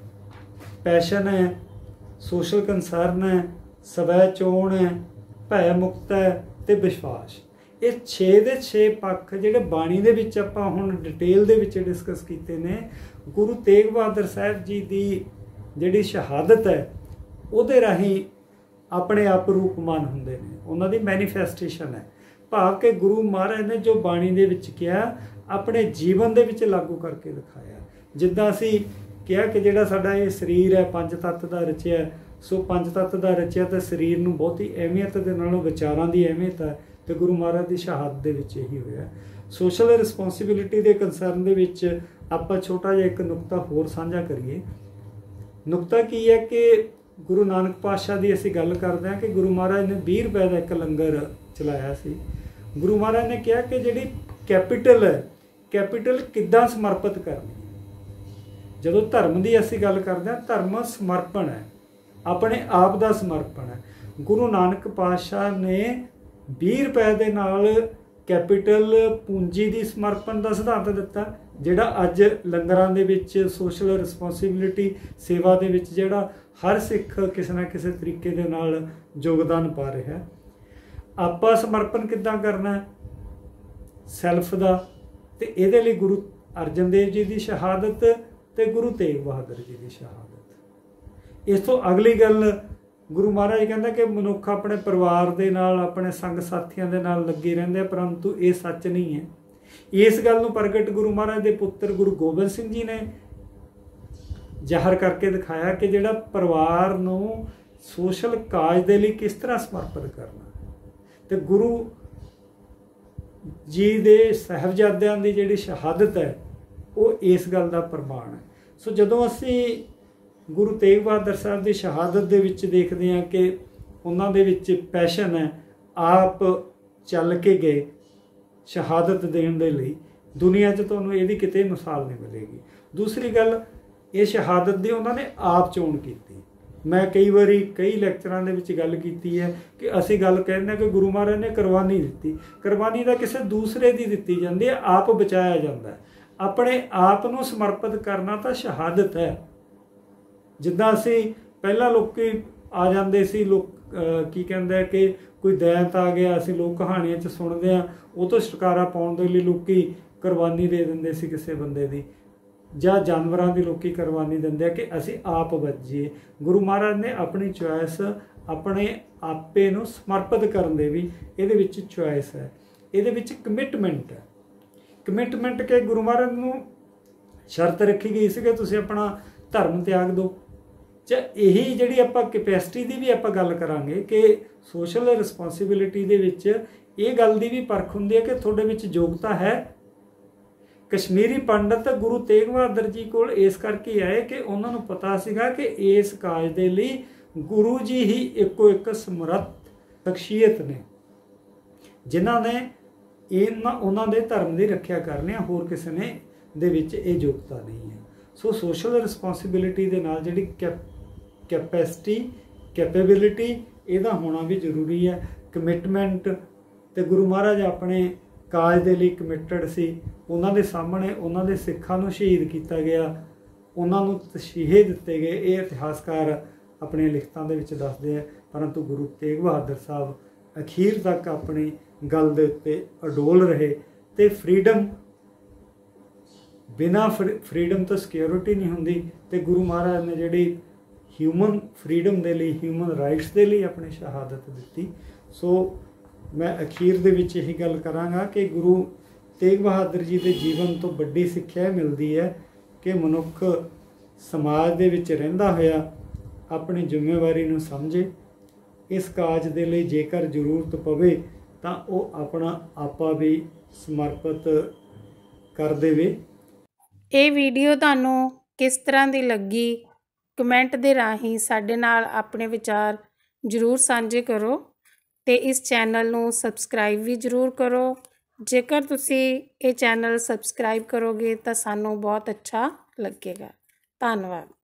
ਪੈਸ਼ਨ ਹੈ, ਸੋਸ਼ਲ ਕੰਸਰਨ ਹੈ, ਸਵੈ ਚੋਣ ਹੈ, ਭੈ ਮੁਕਤ ਹੈ ਤੇ ਵਿਸ਼ਵਾਸ। ਇਹ ਛੇ ਦੇ ਛੇ ਪੱਖ ਜਿਹੜੇ ਬਾਣੀ ਦੇ ਵਿੱਚ ਆਪਾਂ ਹੁਣ ਡਿਟੇਲ ਦੇ ਵਿੱਚ ਡਿਸਕਸ ਕੀਤੇ ਨੇ। ਗੁਰੂ ਤੇਗ ਬਹਾਦਰ ਸਾਹਿਬ ਜੀ ਦੀ ਜਿਹੜੀ ਸ਼ਹਾਦਤ ਹੈ ਉਹਦੇ ਰਾਹੀਂ ਆਪਣੇ ਆਪ ਰੂਪਮਾਨ ਹੁੰਦੇ ਨੇ, ਉਹਨਾਂ ਦੀ ਮੈਨੀਫੈਸਟੇਸ਼ਨ ਹੈ। ਭਾਵ ਕਿ ਗੁਰੂ ਮਹਾਰਾਜ ਨੇ ਜੋ ਬਾਣੀ ਦੇ ਵਿੱਚ ਕਿਹਾ ਆਪਣੇ ਜੀਵਨ ਦੇ ਵਿੱਚ ਲਾਗੂ ਕਰਕੇ ਦਿਖਾਇਆ। ਜਿੱਦਾਂ ਅਸੀਂ ਕਿਹਾ ਕਿ ਜਿਹੜਾ ਸਾਡਾ ਇਹ ਸਰੀਰ ਹੈ ਪੰਜ ਤੱਤ ਦਾ ਰਚਿਆ, ਸੋ ਪੰਜ ਤੱਤ ਦਾ ਰਚਿਆ ਤਾਂ ਸਰੀਰ ਨੂੰ ਬਹੁਤੀ ਅਹਿਮੀਅਤ ਦੇ ਨਾਲੋਂ ਵਿਚਾਰਾਂ ਦੀ ਅਹਿਮੀਅਤ ਹੈ, ਤੇ ਗੁਰੂ ਮਹਾਰਾਜ ਦੀ ਸ਼ਹਾਦਤ ਦੇ ਵਿੱਚ ਇਹੀ ਹੋਇਆ। ਸੋਸ਼ਲ ਰਿਸਪੌਂਸਿਬਿਲਿਟੀ ਦੇ ਕੰਸਰਨ ਦੇ ਵਿੱਚ ਆਪਾਂ ਛੋਟਾ ਜਿਹਾ ਇੱਕ ਨੁਕਤਾ ਹੋਰ ਸਾਂਝਾ ਕਰੀਏ। ਨੁਕਤਾ ਕੀ ਹੈ ਕਿ ਗੁਰੂ ਨਾਨਕ ਪਾਤਸ਼ਾਹ ਦੀ ਅਸੀਂ ਗੱਲ ਕਰਦੇ ਹਾਂ ਕਿ ਗੁਰੂ ਮਹਾਰਾਜ ਨੇ ਵੀਹ ਰੁਪਏ ਦਾ ਇੱਕ ਲੰਗਰ ਚਲਾਇਆ ਸੀ। ਗੁਰੂ ਮਹਾਰਾਜ ਨੇ ਕਿਹਾ ਕਿ ਜਿਹੜੀ ਕੈਪੀਟਲ ਹੈ, ਕੈਪੀਟਲ ਕਿੱਦਾਂ ਸਮਰਪਿਤ ਕਰਨੀ। ਜਦੋਂ ਧਰਮ ਦੀ ਅਸੀਂ ਗੱਲ ਕਰਦੇ ਹਾਂ, ਧਰਮ ਸਮਰਪਣ ਹੈ, ਆਪਣੇ ਆਪ ਦਾ ਸਮਰਪਣ ਹੈ। ਗੁਰੂ ਨਾਨਕ ਪਾਤਸ਼ਾਹ ਨੇ ਵੀਹ ਰੁਪਏ ਦੇ ਨਾਲ ਕੈਪੀਟਲ ਪੂੰਜੀ ਦੀ ਸਮਰਪਣ ਦਾ ਸਿਧਾਂਤ ਦਿੱਤਾ, ਜਿਹੜਾ ਅੱਜ ਲੰਗਰਾਂ ਦੇ ਵਿੱਚ ਸੋਸ਼ਲ ਰਿਸਪੌਂਸਿਬਿਲਿਟੀ ਸੇਵਾ ਦੇ ਵਿੱਚ ਜਿਹੜਾ ਹਰ ਸਿੱਖ ਕਿਸੇ ਨਾ ਕਿਸੇ ਤਰੀਕੇ ਦੇ ਨਾਲ ਯੋਗਦਾਨ ਪਾ ਰਿਹਾ। ਆਪਾਂ ਸਮਰਪਣ ਕਿੱਦਾਂ ਕਰਨਾ ਸੈਲਫ ਦਾ, ਤੇ ਇਹਦੇ ਲਈ ਗੁਰੂ ਅਰਜਨ ਦੇਵ ਜੀ ਦੀ ਸ਼ਹਾਦਤ ਤੇ ਗੁਰੂ ਤੇਗ ਬਹਾਦਰ ਜੀ ਦੀ ਸ਼ਹਾਦਤ। ਇਸ ਤੋਂ ਅਗਲੀ ਗੱਲ ਗੁਰੂ ਮਹਾਰਾਜ ਕਹਿੰਦਾ ਕਿ ਮਨੁੱਖ ਆਪਣੇ ਪਰਿਵਾਰ ਦੇ ਨਾਲ, ਆਪਣੇ ਸੰਗ ਸਾਥੀਆਂ ਦੇ ਨਾਲ ਲੱਗੇ ਰਹਿੰਦੇ ਆ, ਪਰੰਤੂ ਇਹ ਸੱਚ ਨਹੀਂ ਹੈ। ਇਸ ਗੱਲ ਨੂੰ ਪ੍ਰਗਟ ਗੁਰੂ ਮਹਾਰਾਜ ਦੇ ਪੁੱਤਰ ਗੁਰੂ ਗੋਬਿੰਦ ਸਿੰਘ ਜੀ ਨੇ ਜ਼ਾਹਰ ਕਰਕੇ ਦਿਖਾਇਆ ਕਿ ਜਿਹੜਾ ਪਰਿਵਾਰ ਨੂੰ ਸੋਸ਼ਲ ਕਾਜ ਦੇ ਲਈ ਕਿਸ ਤਰ੍ਹਾਂ ਸਮਰਪਿਤ ਕਰਨਾ। ਤੇ ਗੁਰੂ ਜੀ ਦੇ ਸਾਹਿਬਜ਼ਾਦਿਆਂ ਦੀ ਜਿਹੜੀ ਸ਼ਹਾਦਤ ਹੈ ਉਹ ਇਸ ਗੱਲ ਦਾ ਪ੍ਰਮਾਣ ਹੈ। ਸੋ ਜਦੋਂ ਅਸੀਂ ਗੁਰੂ ਤੇਗ ਬਹਾਦਰ ਸਾਹਿਬ ਦੀ ਸ਼ਹਾਦਤ ਦੇ ਵਿੱਚ ਦੇਖਦੇ ਹਾਂ ਕਿ ਉਹਨਾਂ ਦੇ ਵਿੱਚ ਪੈਸ਼ਨ ਹੈ, ਆਪ ਚੱਲ ਕੇ ਗਏ ਸ਼ਹਾਦਤ ਦੇਣ ਦੇ ਲਈ, ਦੁਨੀਆ 'ਚ ਤੁਹਾਨੂੰ ਇਹਦੀ ਕਿਤੇ ਮਿਸਾਲ ਨਹੀਂ ਮਿਲੇਗੀ। ਦੂਸਰੀ ਗੱਲ, ਇਹ ਸ਼ਹਾਦਤ ਦੀ ਉਹਨਾਂ ਨੇ ਆਪ ਚੋਣ ਕੀਤੀ। ਮੈਂ ਕਈ ਵਾਰੀ ਕਈ ਲੈਕਚਰਾਂ ਦੇ ਵਿੱਚ ਗੱਲ ਕੀਤੀ ਹੈ ਕਿ ਅਸੀਂ ਗੱਲ ਕਹਿੰਦੇ ਹਾਂ ਕਿ ਗੁਰੂ ਮਹਾਰਾਜ ਨੇ ਕੁਰਬਾਨੀ ਦਿੱਤੀ। ਕੁਰਬਾਨੀ ਤਾਂ ਕਿਸੇ ਦੂਸਰੇ ਦੀ ਦਿੱਤੀ ਜਾਂਦੀ ਹੈ, ਆਪ ਬਚਾਇਆ ਜਾਂਦਾ। ਆਪਣੇ ਆਪ ਨੂੰ ਸਮਰਪਿਤ ਕਰਨਾ ਤਾਂ ਸ਼ਹਾਦਤ ਹੈ। ਜਿੱਦਾਂ ਅਸੀਂ ਪਹਿਲਾਂ ਲੋਕੀ ਆ ਜਾਂਦੇ ਸੀ, ਲੋਕ ਕੀ ਕਹਿੰਦੇ ਕਿ ਕੋਈ ਦੈਂਤ ਆ ਗਿਆ, ਅਸੀਂ ਲੋਕ ਕਹਾਣੀਆਂ 'ਚ ਸੁਣਦੇ ਹਾਂ, ਉਹ ਤੋਂ ਛੁਟਕਾਰਾ ਪਾਉਣ ਦੇ ਲਈ ਲੋਕੀ ਕੁਰਬਾਨੀ ਦੇ ਦਿੰਦੇ ਸੀ ਕਿਸੇ ਬੰਦੇ ਦੀ, ਜਾਂ ਜਾਨਵਰਾਂ ਦੀ ਲੋਕੀ ਕੁਰਬਾਨੀ ਦਿੰਦੇ ਆ ਕਿ ਅਸੀਂ ਆਪ ਬਚ ਜਾਈਏ। ਗੁਰੂ ਮਹਾਰਾਜ ਨੇ ਆਪਣੀ ਚੁਆਇਸ, ਆਪਣੇ ਆਪੇ ਨੂੰ ਸਮਰਪਿਤ ਕਰਨ ਦੇ ਵੀ ਇਹਦੇ ਵਿੱਚ ਚੁਆਇਸ ਹੈ, ਇਹਦੇ ਵਿੱਚ ਕਮਿਟਮੈਂਟ ਹੈ। ਕਮਿਟਮੈਂਟ ਕਿ ਗੁਰੂ ਮਹਾਰਾਜ ਨੂੰ ਸ਼ਰਤ ਰੱਖੀ ਗਈ ਸੀ ਕਿ ਤੁਸੀਂ ਆਪਣਾ ਧਰਮ ਤਿਆਗ ਦਿਓ। ਜਾਂ ਇਹੀ ਜਿਹੜੀ ਆਪਾਂ ਕੈਪੈਸਿਟੀ ਦੀ ਵੀ ਆਪਾਂ ਗੱਲ ਕਰਾਂਗੇ ਕਿ ਸੋਸ਼ਲ ਰਿਸਪੌਂਸਿਬਿਲਿਟੀ ਦੇ ਵਿੱਚ ਇਹ ਗੱਲ ਦੀ ਵੀ ਪਰਖ ਹੁੰਦੀ ਹੈ ਕਿ ਤੁਹਾਡੇ ਵਿੱਚ ਯੋਗਤਾ ਹੈ। ਕਸ਼ਮੀਰੀ ਪੰਡਤ ਗੁਰੂ ਤੇਗ ਬਹਾਦਰ ਜੀ ਕੋਲ ਇਸ ਕਰਕੇ ਆਏ ਕਿ ਉਹਨਾਂ ਨੂੰ ਪਤਾ ਸੀਗਾ ਕਿ ਇਸ ਕਾਜ ਦੇ ਲਈ ਗੁਰੂ ਜੀ ਹੀ ਇੱਕੋ ਇੱਕ ਸਮਰੱਥ ਸ਼ਖਸੀਅਤ ਨੇ, ਜਿਨ੍ਹਾਂ ਨੇ ਇਹਨਾਂ ਉਹਨਾਂ ਦੇ ਧਰਮ ਦੀ ਰੱਖਿਆ ਕਰਨੀ ਹੈ, ਹੋਰ ਕਿਸੇ ਨੇ ਦੇ ਵਿੱਚ ਇਹ ਯੋਗਤਾ ਨਹੀਂ ਹੈ। ਸੋ ਸੋਸ਼ਲ ਰਿਸਪੌਂਸਿਬਿਲਿਟੀ ਦੇ ਨਾਲ ਜਿਹੜੀ ਕੈਪ ਕੈਪੈਸਿਟੀ ਕੈਪੇਬਿਲਿਟੀ ਇਹਦਾ ਹੋਣਾ ਵੀ ਜ਼ਰੂਰੀ ਹੈ। ਕਮਿਟਮੈਂਟ, ਤੇ ਗੁਰੂ ਮਹਾਰਾਜ ਆਪਣੇ ਕਾਜ ਦੇ ਲਈ ਕਮਿਟਡ ਸੀ। ਉਹਨਾਂ ਦੇ ਸਾਹਮਣੇ ਉਹਨਾਂ ਦੇ ਸਿੱਖਾਂ ਨੂੰ ਸ਼ਹੀਦ ਕੀਤਾ ਗਿਆ, ਉਹਨਾਂ ਨੂੰ ਤਸ਼ੀਹੇ ਦਿੱਤੇ ਗਏ, ਇਹ ਇਤਿਹਾਸਕਾਰ ਆਪਣੀਆਂ ਲਿਖਤਾਂ ਦੇ ਵਿੱਚ ਦੱਸਦੇ ਆ। ਪਰੰਤੂ ਗੁਰੂ ਤੇਗ ਬਹਾਦਰ ਸਾਹਿਬ ਅਖੀਰ ਤੱਕ ਆਪਣੀ ਗੱਲ ਦੇ ਉੱਤੇ ਅਡੋਲ ਰਹੇ। ਤੇ ਫਰੀडम, ਬਿਨਾਂ ਫਰੀडम ਤੋਂ ਸਿਕਿਉਰਿਟੀ ਨਹੀਂ ਹੁੰਦੀ। ਤੇ ਗੁਰੂ ਮਹਾਰਾਜ ਨੇ ਜਿਹੜੀ ਹਿਊਮਨ ਫਰੀडम ਦੇ ਲਈ, ਹਿਊਮਨ ਰਾਈਟਸ ਦੇ ਲਈ ਆਪਣੀ ਸ਼ਹਾਦਤ ਦਿੱਤੀ। ਸੋ ਮੈਂ ਅਖੀਰ ਦੇ ਵਿੱਚ ਇਹੀ ਗੱਲ ਕਰਾਂਗਾ ਕਿ ਗੁਰੂ ਤੇਗ ਬਹਾਦਰ ਜੀ ਦੇ ਜੀਵਨ ਤੋਂ ਵੱਡੀ ਸਿੱਖਿਆ ਮਿਲਦੀ ਹੈ ਕਿ ਮਨੁੱਖ ਸਮਾਜ ਦੇ ਵਿੱਚ ਰਹਿੰਦਾ ਹੋਇਆ ਆਪਣੀ ਜ਼ਿੰਮੇਵਾਰੀ ਨੂੰ ਸਮਝੇ। ਇਸ ਕਾਜ ਦੇ ਲਈ ਜੇਕਰ ਜ਼ਰੂਰਤ ਪਵੇ ਤਾਂ ਉਹ ਆਪਣਾ ਆਪਾ ਵੀ ਸਮਰਪਿਤ ਕਰ ਦੇਵੇ। ਇਹ ਵੀਡੀਓ ਤੁਹਾਨੂੰ ਕਿਸ ਤਰ੍ਹਾਂ ਦੀ ਲੱਗੀ, ਕਮੈਂਟ ਦੇ ਰਾਹੀਂ ਸਾਡੇ ਨਾਲ ਆਪਣੇ ਵਿਚਾਰ ਜ਼ਰੂਰ ਸਾਂਝੇ ਕਰੋ ਤੇ ਇਸ ਚੈਨਲ ਨੂੰ ਸਬਸਕ੍ਰਾਈਬ ਵੀ ਜ਼ਰੂਰ ਕਰੋ। ਜੇਕਰ ਤੁਸੀਂ ਇਹ ਚੈਨਲ ਸਬਸਕ੍ਰਾਈਬ ਕਰੋਗੇ ਤਾਂ ਸਾਨੂੰ ਬਹੁਤ ਅੱਛਾ ਲੱਗੇਗਾ। ਧੰਨਵਾਦ।